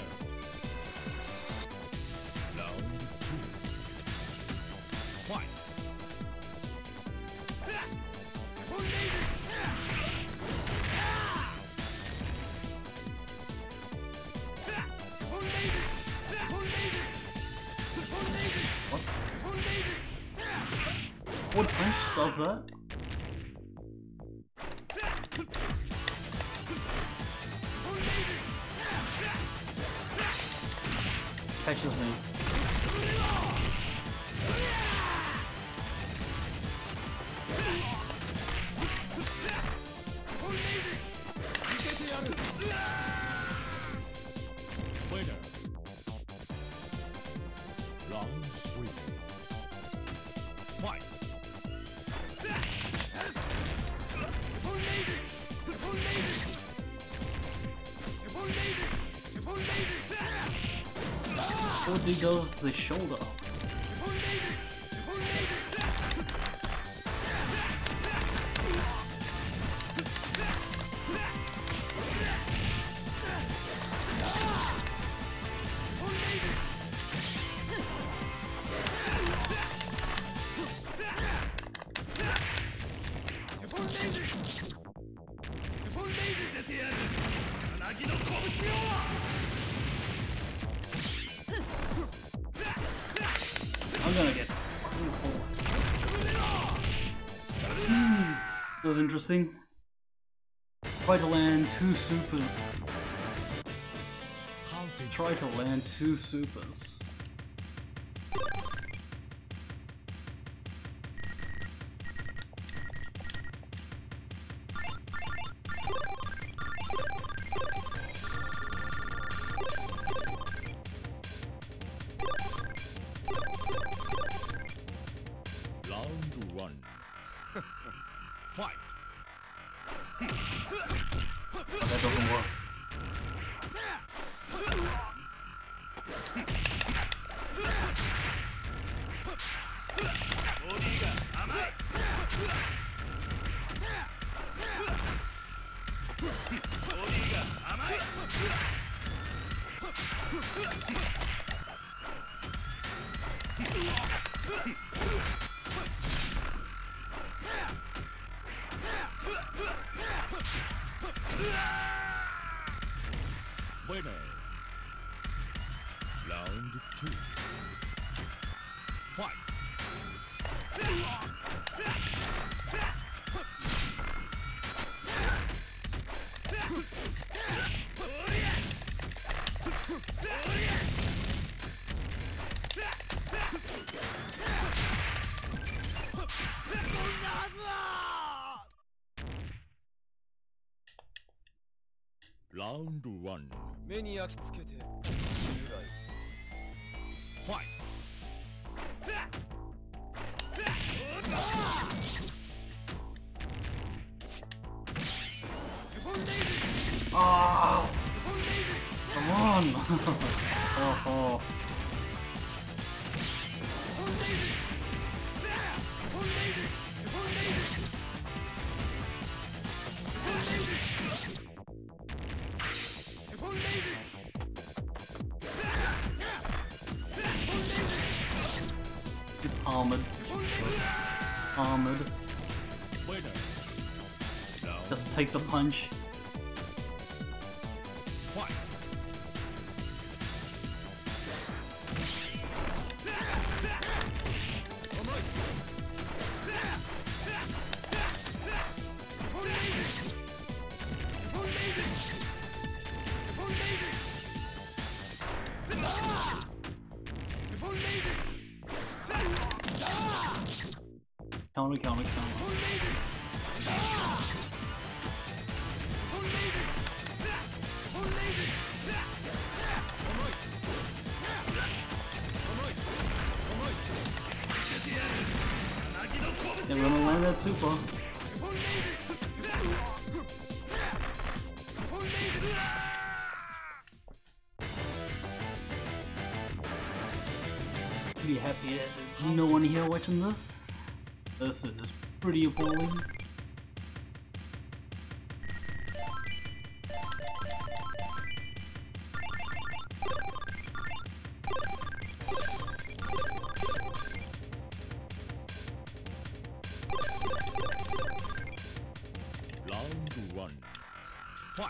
Speaker 2: Round two. Fight.
Speaker 1: What? What punch does that? catches me.
Speaker 2: Winner. Round three. Fight.
Speaker 1: What he does the shoulder up. I'm gonna get hmm, that was interesting. Try to land two supers. Try to land two supers.
Speaker 2: Round one. Fight.
Speaker 1: Oh, that doesn't work.
Speaker 2: Winner. Round two. Fight. Round one.
Speaker 3: 目に焼き付けて死ぬがいい。
Speaker 2: Fight.
Speaker 1: Oh, come on! Oh, oh. He's armored. Yes. Armored.
Speaker 2: Winner. Round
Speaker 1: Just take the punch.
Speaker 2: fight.
Speaker 1: Counter, counter, counter. Yeah, we're gonna land that super. Be happy that there's no one here watching this. This is pretty appalling.
Speaker 2: Round one. Fight.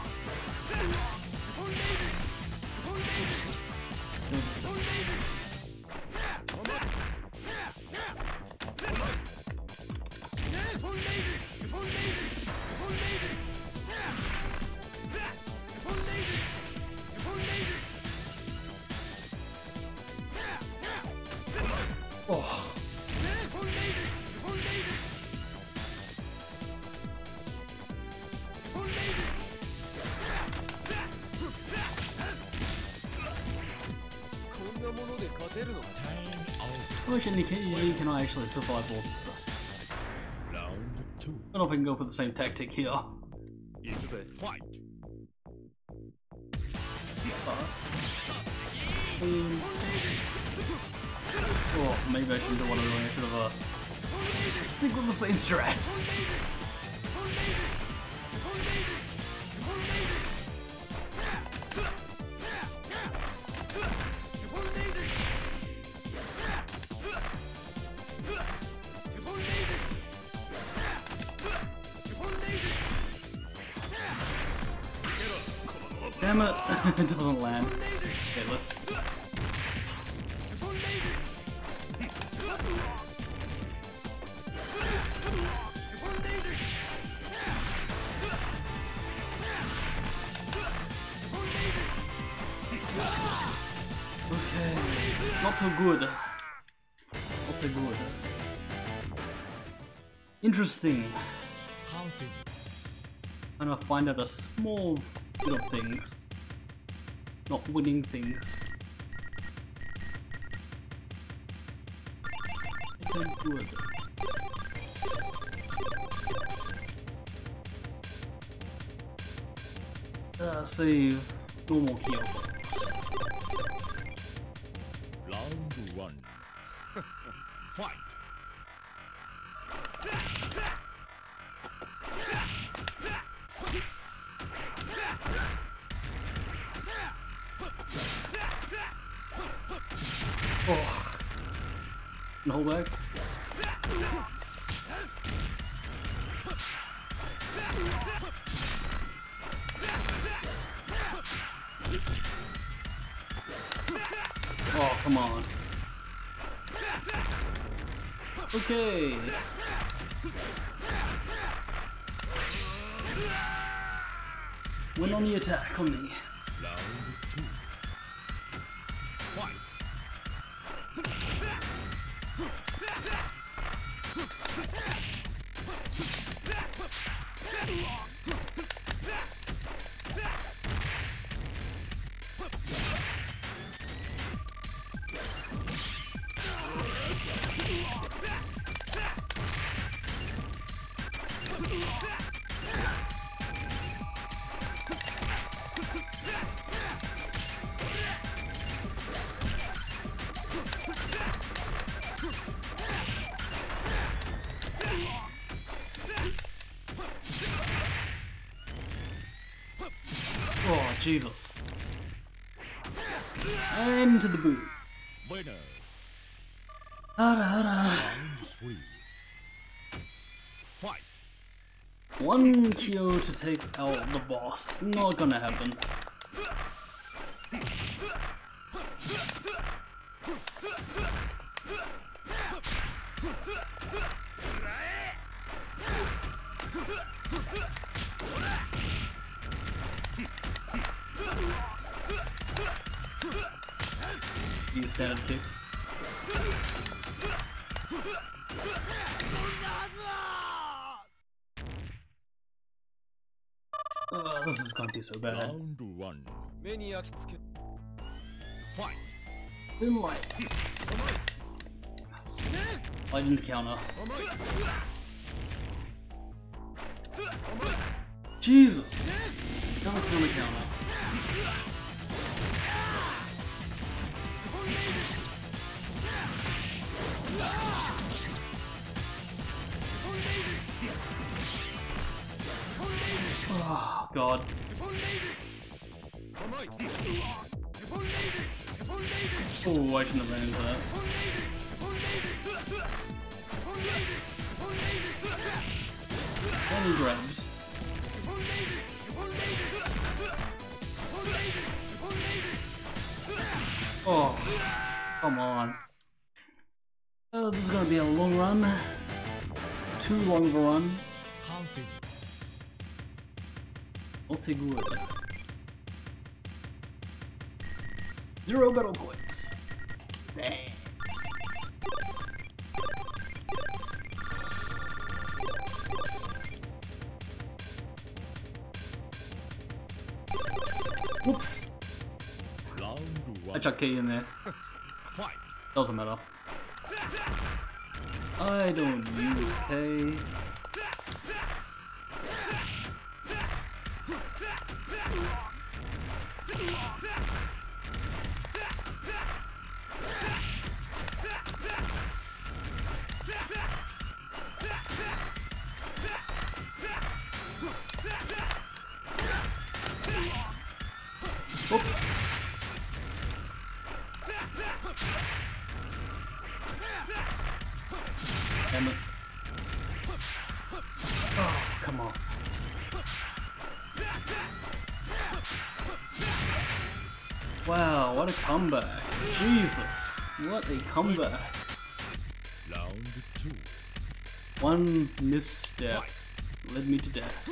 Speaker 1: Oh. Unfortunately, you cannot actually survive all of this.
Speaker 2: Round two.
Speaker 1: I don't know if I can go for the same tactic here.
Speaker 2: Fight.
Speaker 1: Fast. Um, oh, maybe I shouldn't do what I'm doing. I should have uh, stick with the same strats. Damn it, it doesn't land. Okay, let's... Okay, not too good. Not too good. Interesting. I'm gonna find out a small bit of things. Not winning things. Okay, good. Uh, save normal Kyo first.
Speaker 2: Round one. Fight.
Speaker 1: Oh. No back. Oh, come on. Okay. Win on the attack on me.
Speaker 2: Round two. Fight.
Speaker 1: Oh, Jesus. And to the boot.
Speaker 2: Winner.
Speaker 1: Hara, hara.
Speaker 2: Round three. Fight.
Speaker 1: One Kyo to take out the boss. Not gonna happen. Use standard kick. Uh, this is gonna be so bad.
Speaker 2: Round one.
Speaker 3: 目に焼き付け
Speaker 2: Fight.
Speaker 1: Didn't like. I didn't counter. Jesus! Another counter counter. Oh god. Oh, I shouldn't have ran into that. And he grabs. Oh, come on. Oh, this is gonna be a long run. Too long of a run.
Speaker 2: Counting.
Speaker 1: Good. Zero battle points. Dang. Whoops.
Speaker 2: Round one.
Speaker 1: I chucked K in there.
Speaker 2: Fight.
Speaker 1: Doesn't matter. I don't use K. Oops. Damn it. Oh, come on. Wow, what a comeback. Jesus, what a comeback.
Speaker 2: Round two.
Speaker 1: One misstep led me to death.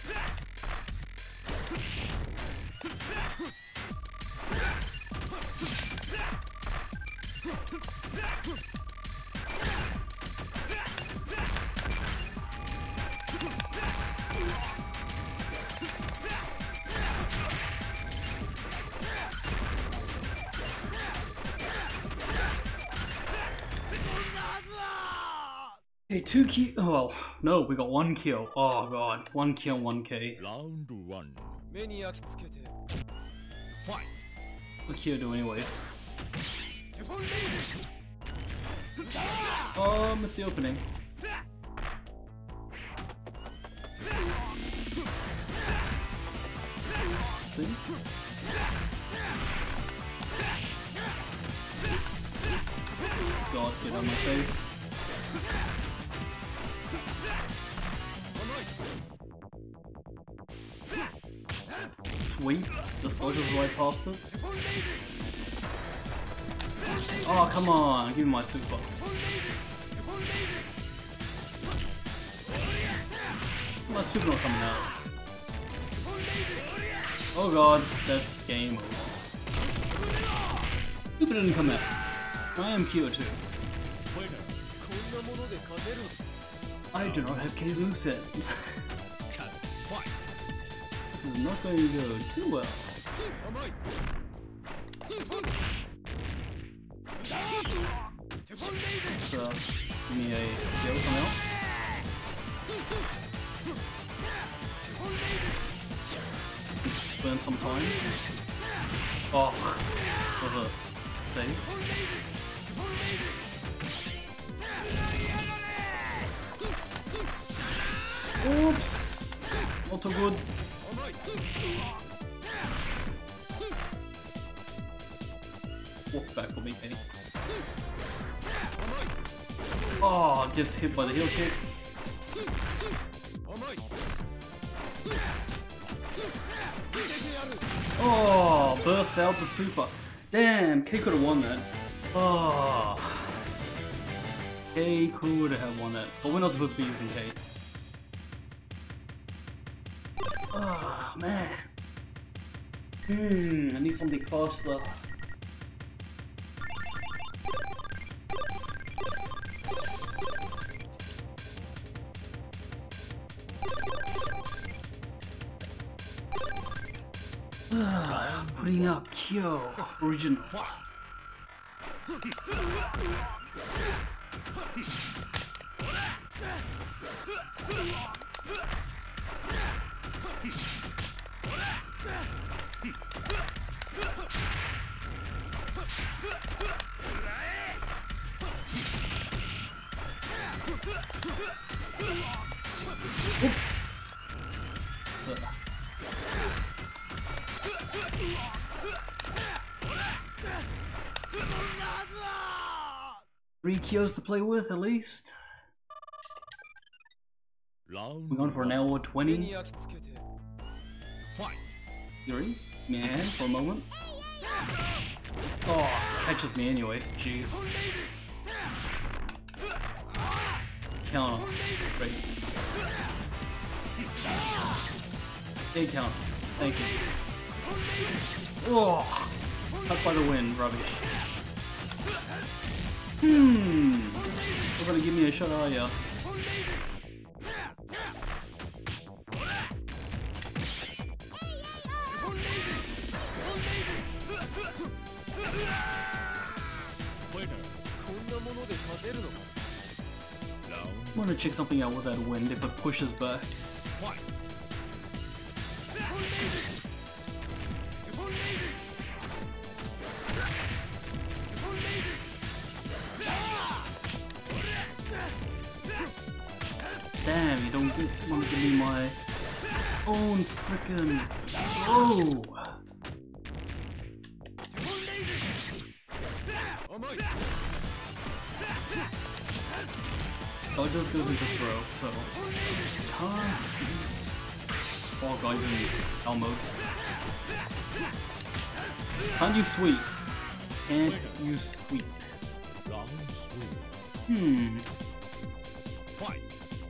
Speaker 1: Okay, two K. Oh, well, no, we got one kill. Oh god, one kill, one K.
Speaker 2: Round one.
Speaker 3: 目に焼き付けて
Speaker 2: Fight.
Speaker 1: What's Kyo do anyways?
Speaker 3: テフォンレイジ
Speaker 1: Oh, missed the opening. See? God, get out of my face. Sweet, just dodges right past it. Oh, come on, give me my super. My super not coming out. Oh god, that's game over. Super didn't come out. I am Kyo too.
Speaker 3: こんなもので勝てる
Speaker 1: I do not have K's moveset.
Speaker 2: Fight.
Speaker 1: This is not going to go too well.
Speaker 3: 甘いテフォンテフォンレイジ
Speaker 1: So, give me a Kyo coming out.
Speaker 3: テフォンレイジ
Speaker 1: Burn some time. Oh, was a save. Oops! Not too good. Walk back for me, Kenny. Oh, just hit by the heel kick. Oh, burst out the super. Damn, K could have won that. Oh. K could have won that. But we're not supposed to be using K. Oh, man. Hmm, I need something faster. Putting up Kyo original. Oops. So. Three Kyos to play with at least.
Speaker 2: Round
Speaker 1: We're going for an hour twenty.
Speaker 2: fight.
Speaker 1: Iori, man, for a moment. Oh, catches me anyways. Jeez. Counter. Great. A counter. Thank you. Oh, cut by the wind. Rubbish. Hmm. You're gonna give me a shot, are ya? I want to check something out with that wind if it pushes back.
Speaker 2: Fight.
Speaker 1: Damn, you don't get, want to give me my own frickin' oh. Oh, it just goes into throw, so can't. Oh god, he's in L mode. Can't you sweep? Can't you sweep?
Speaker 2: Round three.
Speaker 1: Hmm.
Speaker 2: Fight.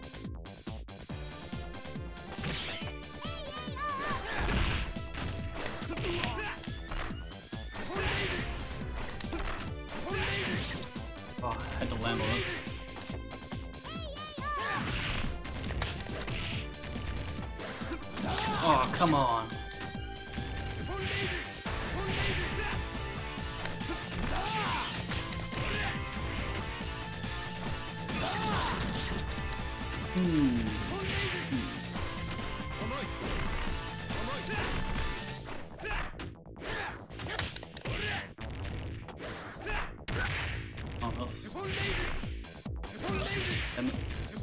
Speaker 1: Oh, I had to land on it. Oh, come on. Hmm. Oh, that's... Damn it.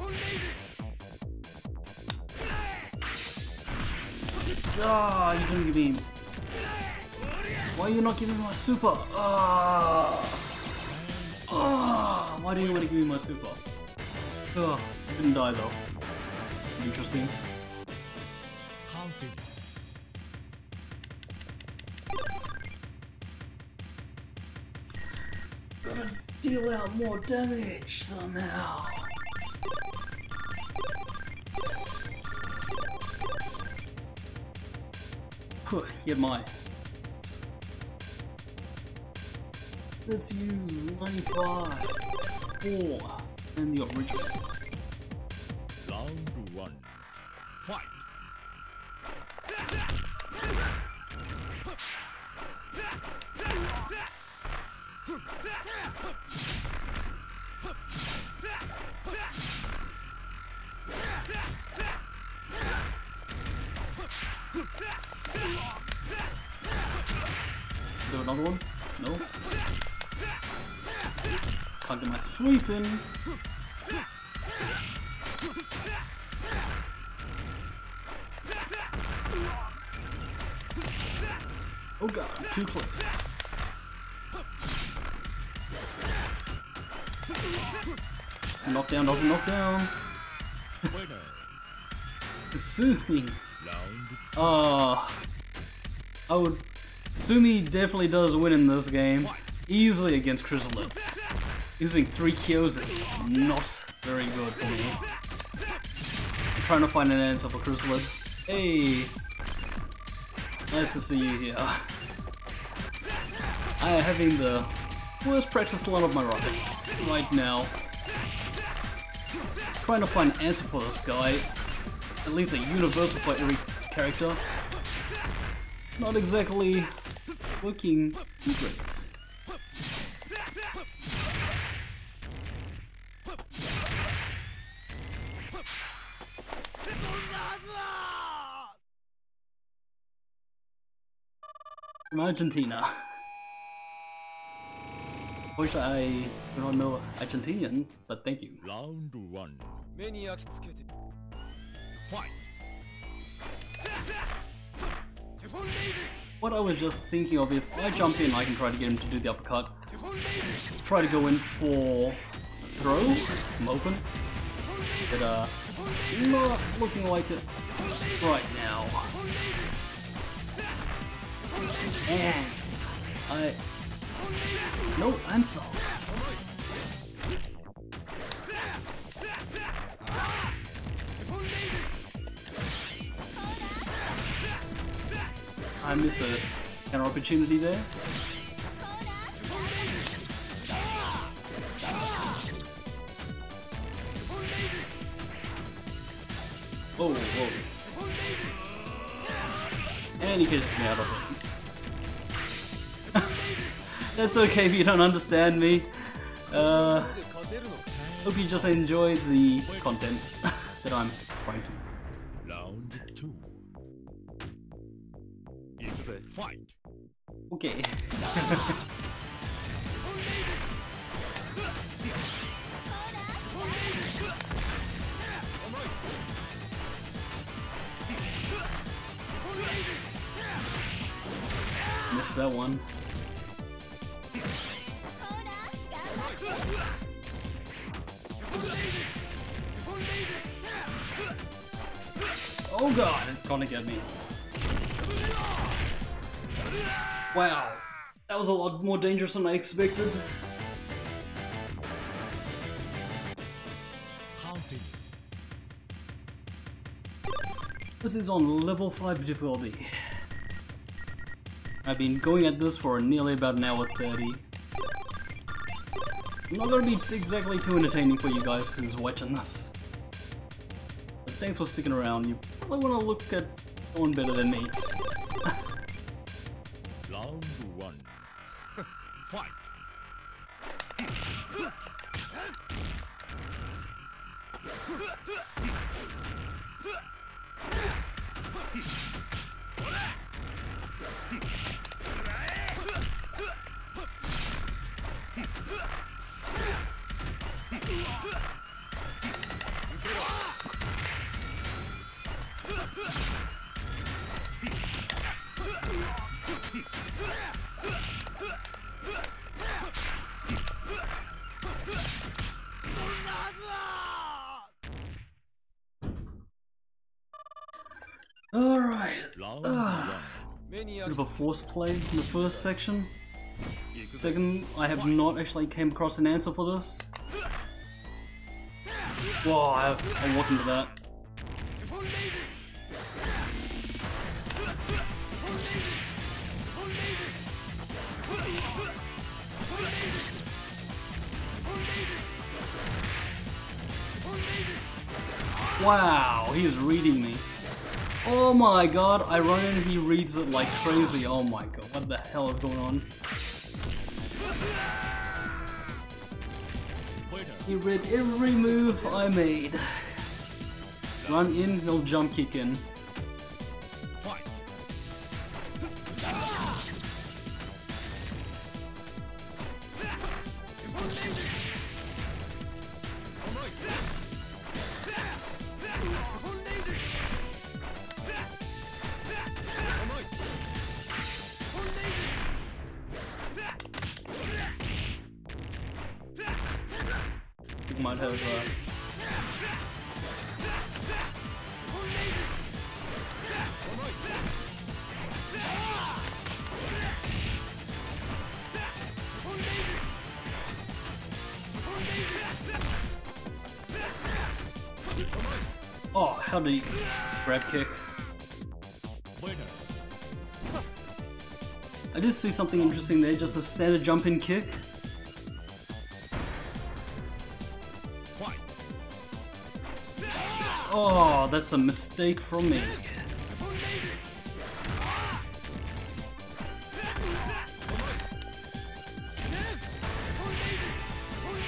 Speaker 1: Ah, you didn't give me. Why are you not giving me my super? Ah, ah, why do you want to give me my super? Oh, I didn't die though. Interesting.
Speaker 2: Counting.
Speaker 1: Gotta deal out more damage somehow. Get my. Let's use ninety-five, four, and the original.
Speaker 2: Round one. Fight.
Speaker 1: Do another one? No. Can't get my sweeping. Oh god, I'm too close. Knockdown doesn't knock down.
Speaker 2: Winner.
Speaker 1: Sumi.
Speaker 2: Round.
Speaker 1: Uh, I would. Sumi definitely does win in this game. Easily against Chrysalid. Using three Kyos is not very good for me. I'm trying to find an answer for Chrysalid. Hey! Nice to see you here. I am having the worst practice run of my life right now. Trying to find an answer for this guy. At least a universal for every character. not exactly looking great. From Argentina. Wish I do not know Argentinian, but thank you.
Speaker 2: Round one.
Speaker 3: 目に焼き付けて
Speaker 2: Fight.
Speaker 1: What I was just thinking of, if I jump in, I can try to get him to do the uppercut. Try to go in for throw from open. But uh, not looking like it right now. And I... No answer. I miss a counter opportunity there. Oh, whoa. And he catches me out of it. That's okay if you don't understand me. Uh, hope you just enjoy the content that I'm trying to.
Speaker 2: Round two. Fight.
Speaker 1: Okay. Missed that one. Oh god, it's gonna get me. Wow, that was a lot more dangerous than I expected.
Speaker 2: Counting.
Speaker 1: This is on level five difficulty. I've been going at this for nearly about an hour thirty. I'm not gonna be exactly too entertaining for you guys who's watching this. But thanks for sticking around. You probably wanna look at someone better than me.
Speaker 2: Round one. Fight.
Speaker 1: Alright.
Speaker 2: Round
Speaker 1: Ugh.
Speaker 2: one.
Speaker 1: Bit of a force play in the first section. Second, I have not actually came across an answer for this. Whoa, I, I walked into that. Wow, he's reading me. Oh my god, I run in and he reads it like crazy. Oh my god, what the hell is going on? He read every move I made. Run in, he'll jump kick in. Might have uh... Oh, how did he grab kick? I did see something interesting there, just a standard jump in kick. Oh, that's a mistake from me.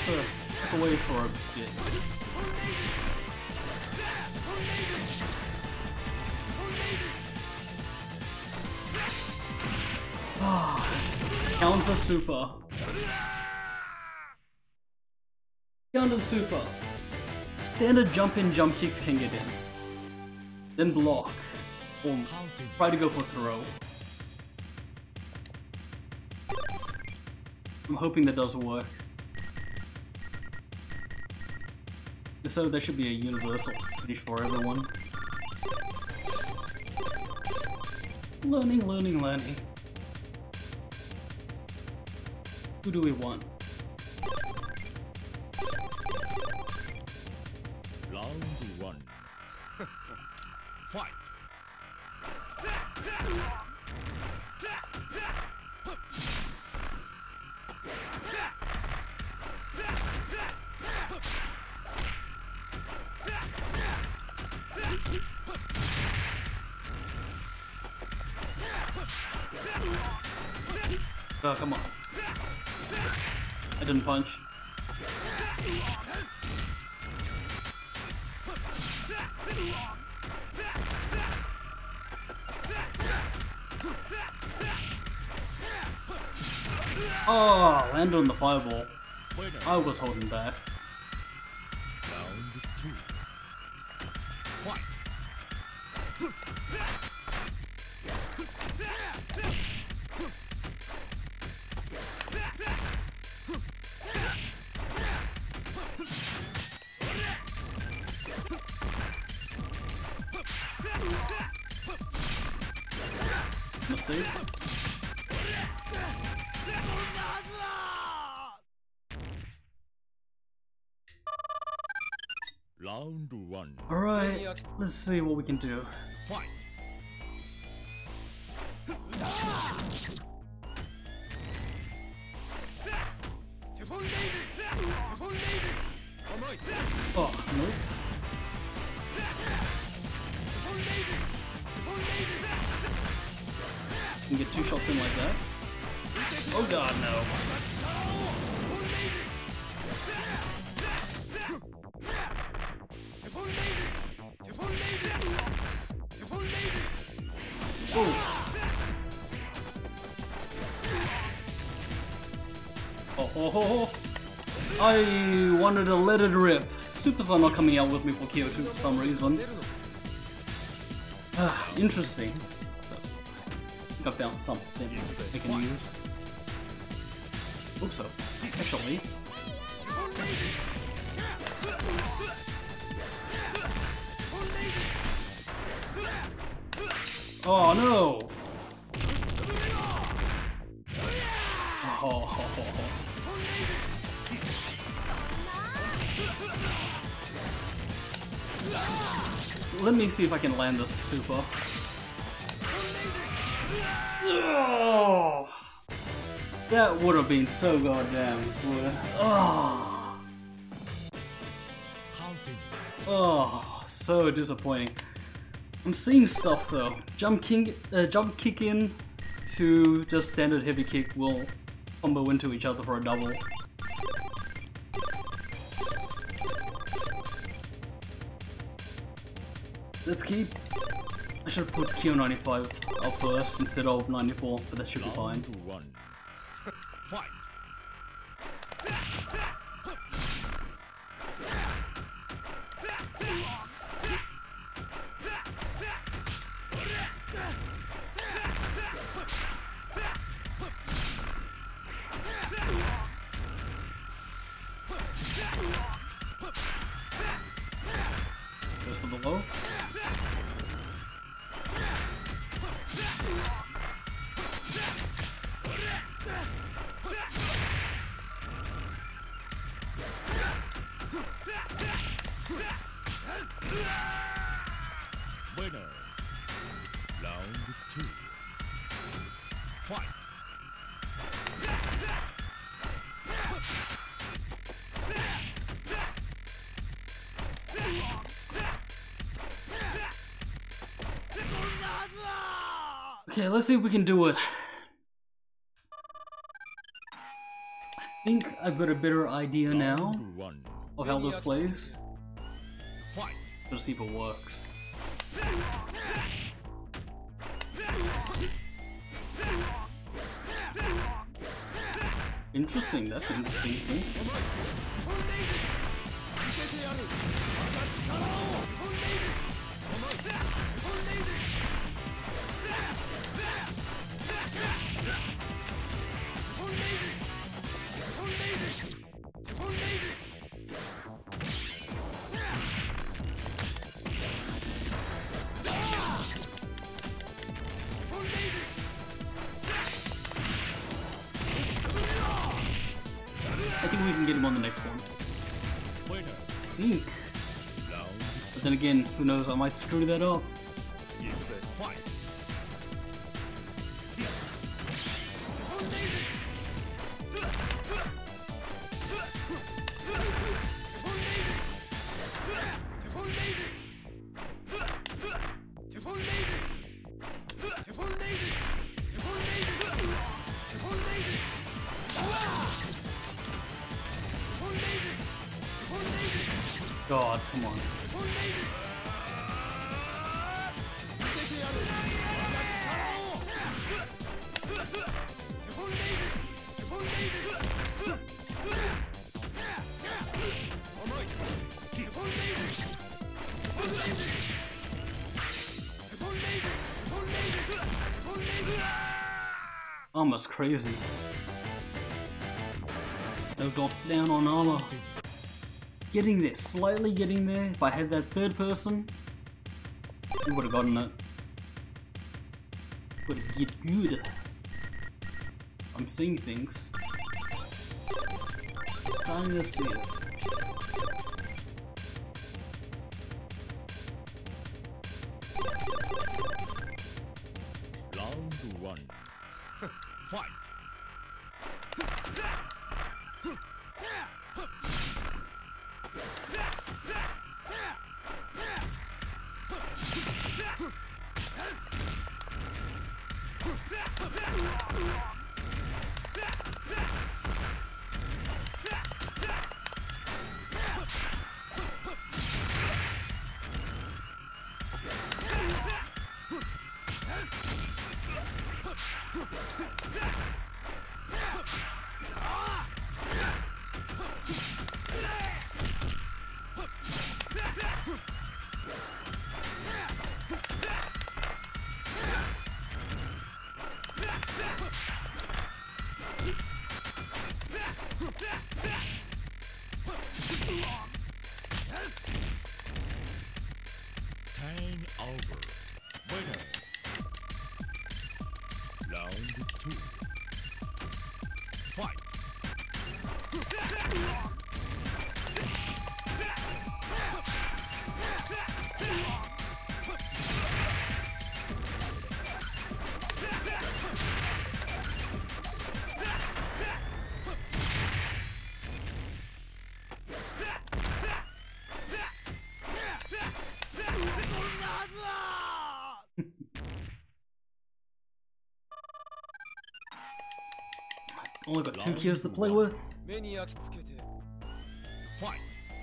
Speaker 1: let's uh, step away for a bit. Counter super. Counter super. Standard jump in, jump kicks can get in. Then block. Or try to go for throw. I'm hoping that does work. If so, there should be a universal finish for everyone. Learning, learning, learning. Who do we want?
Speaker 2: Round one. Fight.
Speaker 1: Oh, come on. I didn't punch. Oh, landed on the fireball. I was holding back.
Speaker 2: Round two. Fight.
Speaker 1: Mistake.
Speaker 2: Round one.
Speaker 1: Alright, let's see what we can do.
Speaker 2: Fight.
Speaker 1: Oh, no. Can get two shots in like that. Oh god, no. Oh. Oh, oh, oh, oh. I wanted to let it rip. Supers are not coming out with me for Kyo two for some reason. Ah, interesting. I think I found something I can use. Hope so. Actually. Oh no! Oh. Let me see if I can land this super. Oh, that would have been so goddamn good. Oh. Oh, so disappointing. I'm seeing stuff though. Jump king, uh, jump kick in to just standard heavy kick will combo into each other for a double. Let's keep. I should have put Kyo ninety-five up first instead of ninety-four, but that should be fine.
Speaker 2: One. Fight.
Speaker 1: Goes for the low.
Speaker 2: Winner. Round two. Fight.
Speaker 1: Okay, let's see if we can do it. I think I've got a better idea now
Speaker 2: Round one.
Speaker 1: of how this plays.
Speaker 2: Fight.
Speaker 1: Let's see if it works. Interesting, that's an interesting thing. I think we can get him on the next one.
Speaker 2: Winner.
Speaker 1: I think.
Speaker 2: Round.
Speaker 1: But then again, who knows, I might screw that up.
Speaker 2: Fight.
Speaker 1: God, come on. Armor's crazy. No drop down on armor. Getting there, slightly getting there. If I had that third person, we would have gotten it. Would get good. I'm seeing things. Starting to see it.
Speaker 2: Round one. Fight. Time over. Winner. Round two. Fight.
Speaker 1: Only got two Kyos to play with.
Speaker 2: Fight.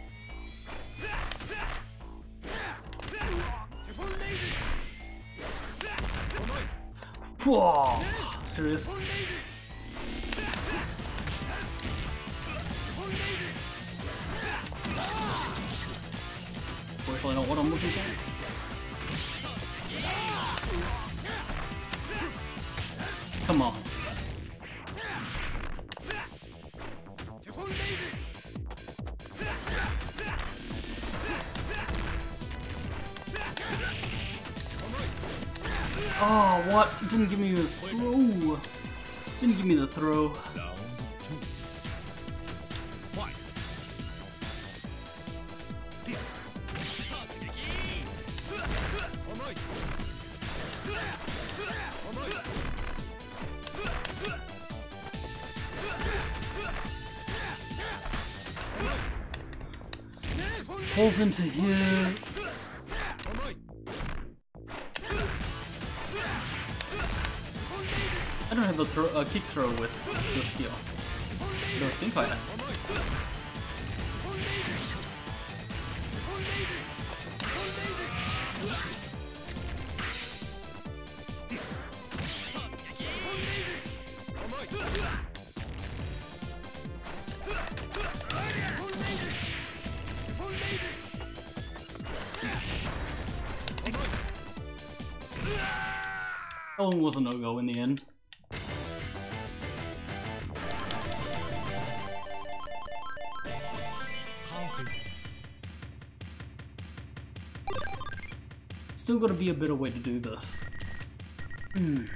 Speaker 1: Whoa! Serious? Unfortunately, not what I'm looking for. Come on. Oh, what? It didn't give me the throw. Didn't give me the throw.
Speaker 2: Round two. Fight.
Speaker 1: Falls into his. I don't have a throw, uh, kick throw with this Kyo. I don't think I have. That one was a no-go in the end. Still gotta be a better way to do this. Hmm.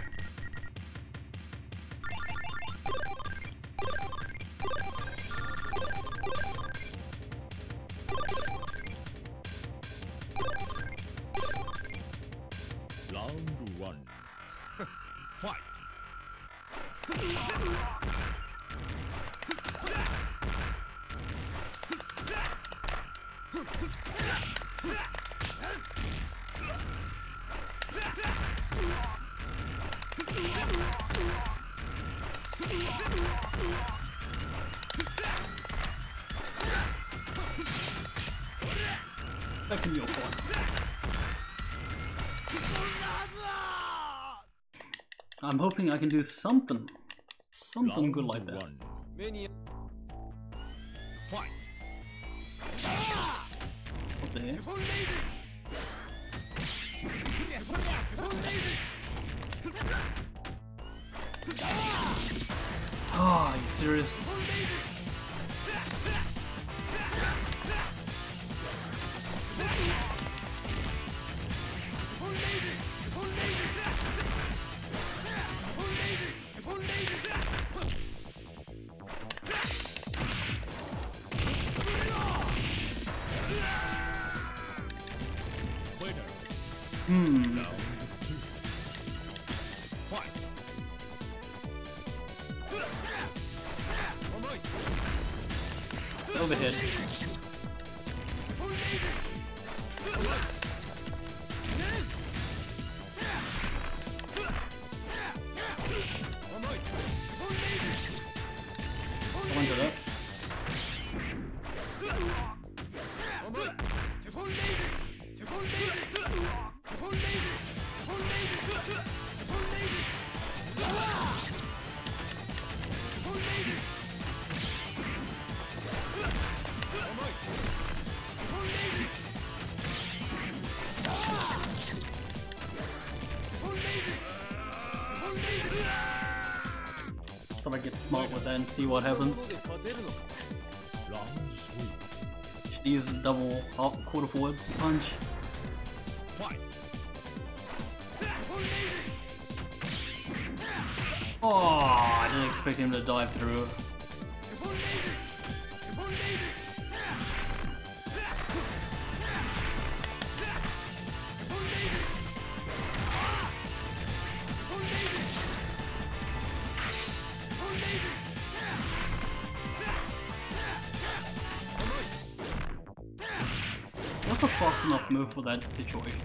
Speaker 2: Round one. Fight.
Speaker 1: That can be your point. I'm hoping I can do something. Something
Speaker 2: Round
Speaker 1: good like that.
Speaker 2: one. Fight.
Speaker 1: What the heck? Ah, are you serious? Hmm.
Speaker 2: Fight.
Speaker 1: It's overhead. I went to that. Thought I'd get smart with that and see what happens.
Speaker 2: Round three.
Speaker 1: Should use the double half quarter forwards punch.
Speaker 2: Fight.
Speaker 1: Oh, I didn't expect him to dive through. What's the fast enough move for that situation?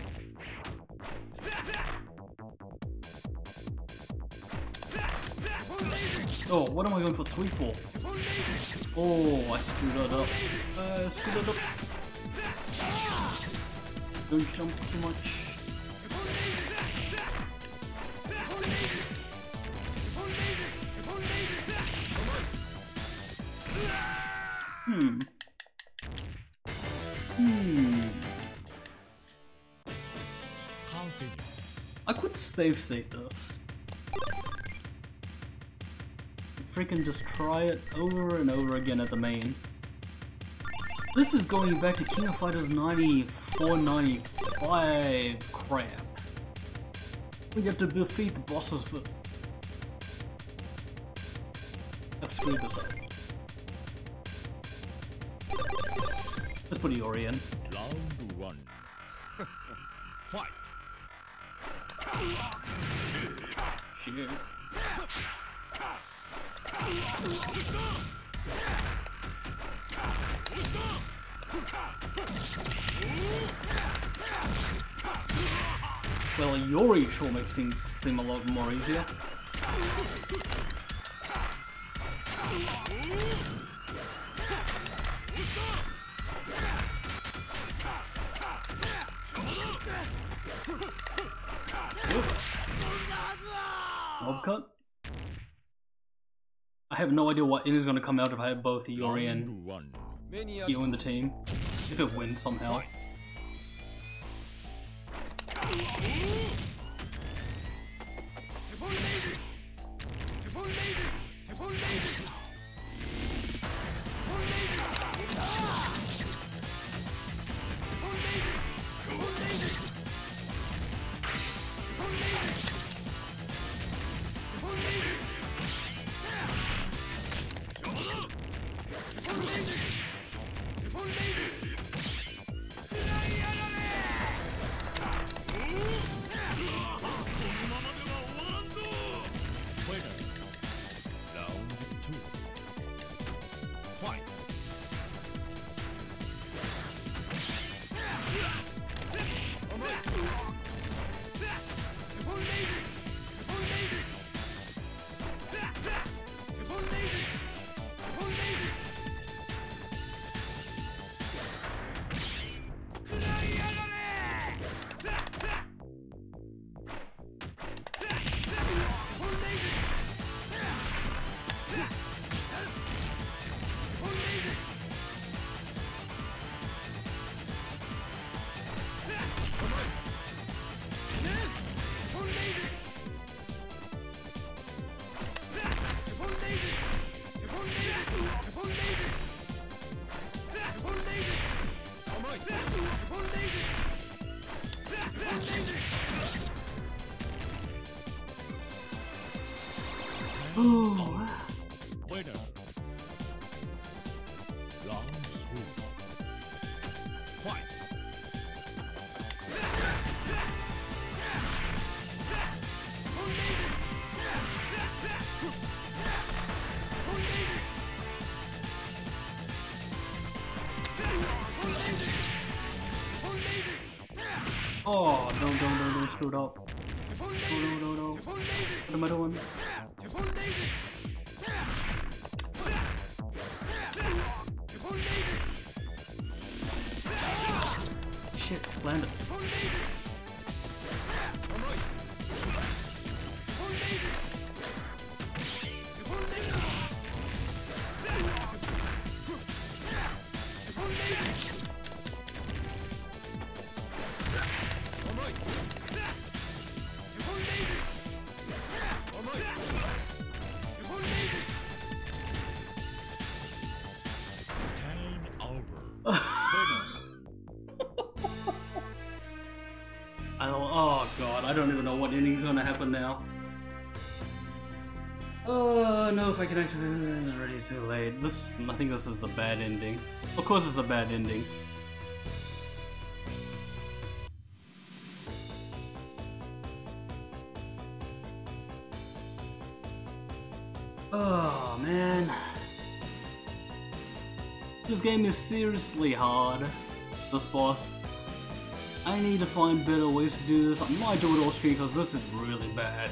Speaker 1: Oh, what am I going for sweep for? Oh, I screwed it up. I screwed it up. Don't jump too much. Hmm. Hmm.
Speaker 2: Counting.
Speaker 1: I could save state this. Freaking just try it over and over again at the main. This is going back to King of Fighters ninety-four ninety-five crap. We get to defeat the bosses for... I've screwed this up. Let's put Iori in.
Speaker 2: Round one. Fight.
Speaker 1: Shit. Well, Iori sure makes things seem a lot more easier. uppercut. I have no idea what is going to come out if I have both Iori and
Speaker 2: Round one.
Speaker 1: Kyo in the team. If it wins somehow.
Speaker 2: Winner. Round three. Fight.
Speaker 1: Oh, no, no, no, no, screwed up. No, no, no, no. What am I doing? Shit, landed.
Speaker 2: Game over.
Speaker 1: I don't, oh god, I don't even know what inning's gonna happen now. Oh no, if I can actually, it's already too late. This, I think this is the bad ending. Of course it's the bad ending. Oh man. This game is seriously hard. This boss. I need to find better ways to do this. I might do it off screen because this is really bad.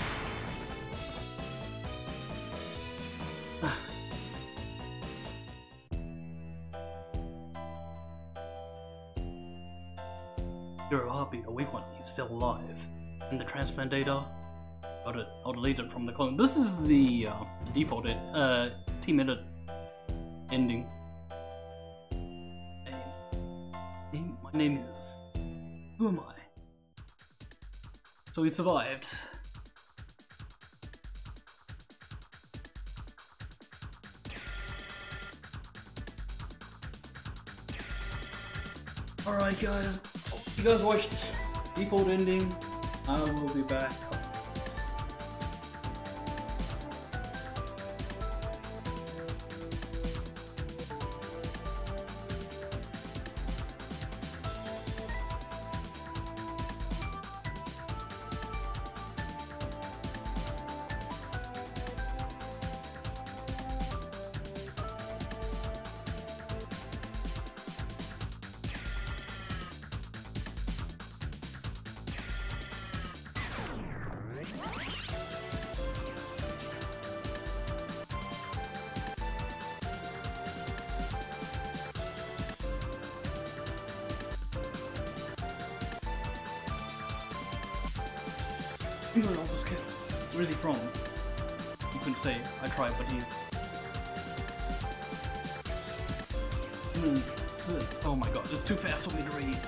Speaker 1: You're happy, a weak one, he's still alive. And the transplant data? Got it. I'll delete it from the clone. This is the uh, default uh, team edit ending. Name. Name. My name is. Who am I? So he survived. Alright guys, you guys watched default ending. I will be back. I'm gonna almost get it. Where is he from? He couldn't say. I tried, but he... Mm, it's, uh, oh my god, it's too fast for me to read.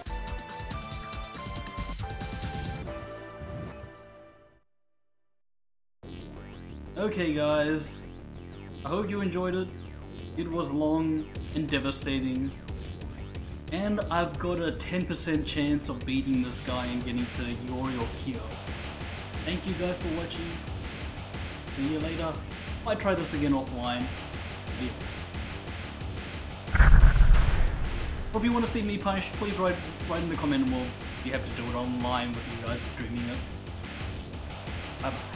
Speaker 1: Okay guys, I hope you enjoyed it. It was long and devastating. And I've got a ten percent chance of beating this guy and getting to Iori or Kyo. Thank you guys for watching. See you later. Might try this again offline. Or if you want to see me punish, please write, write in the comment and we'll be happy to do it online with you guys streaming it. Bye bye.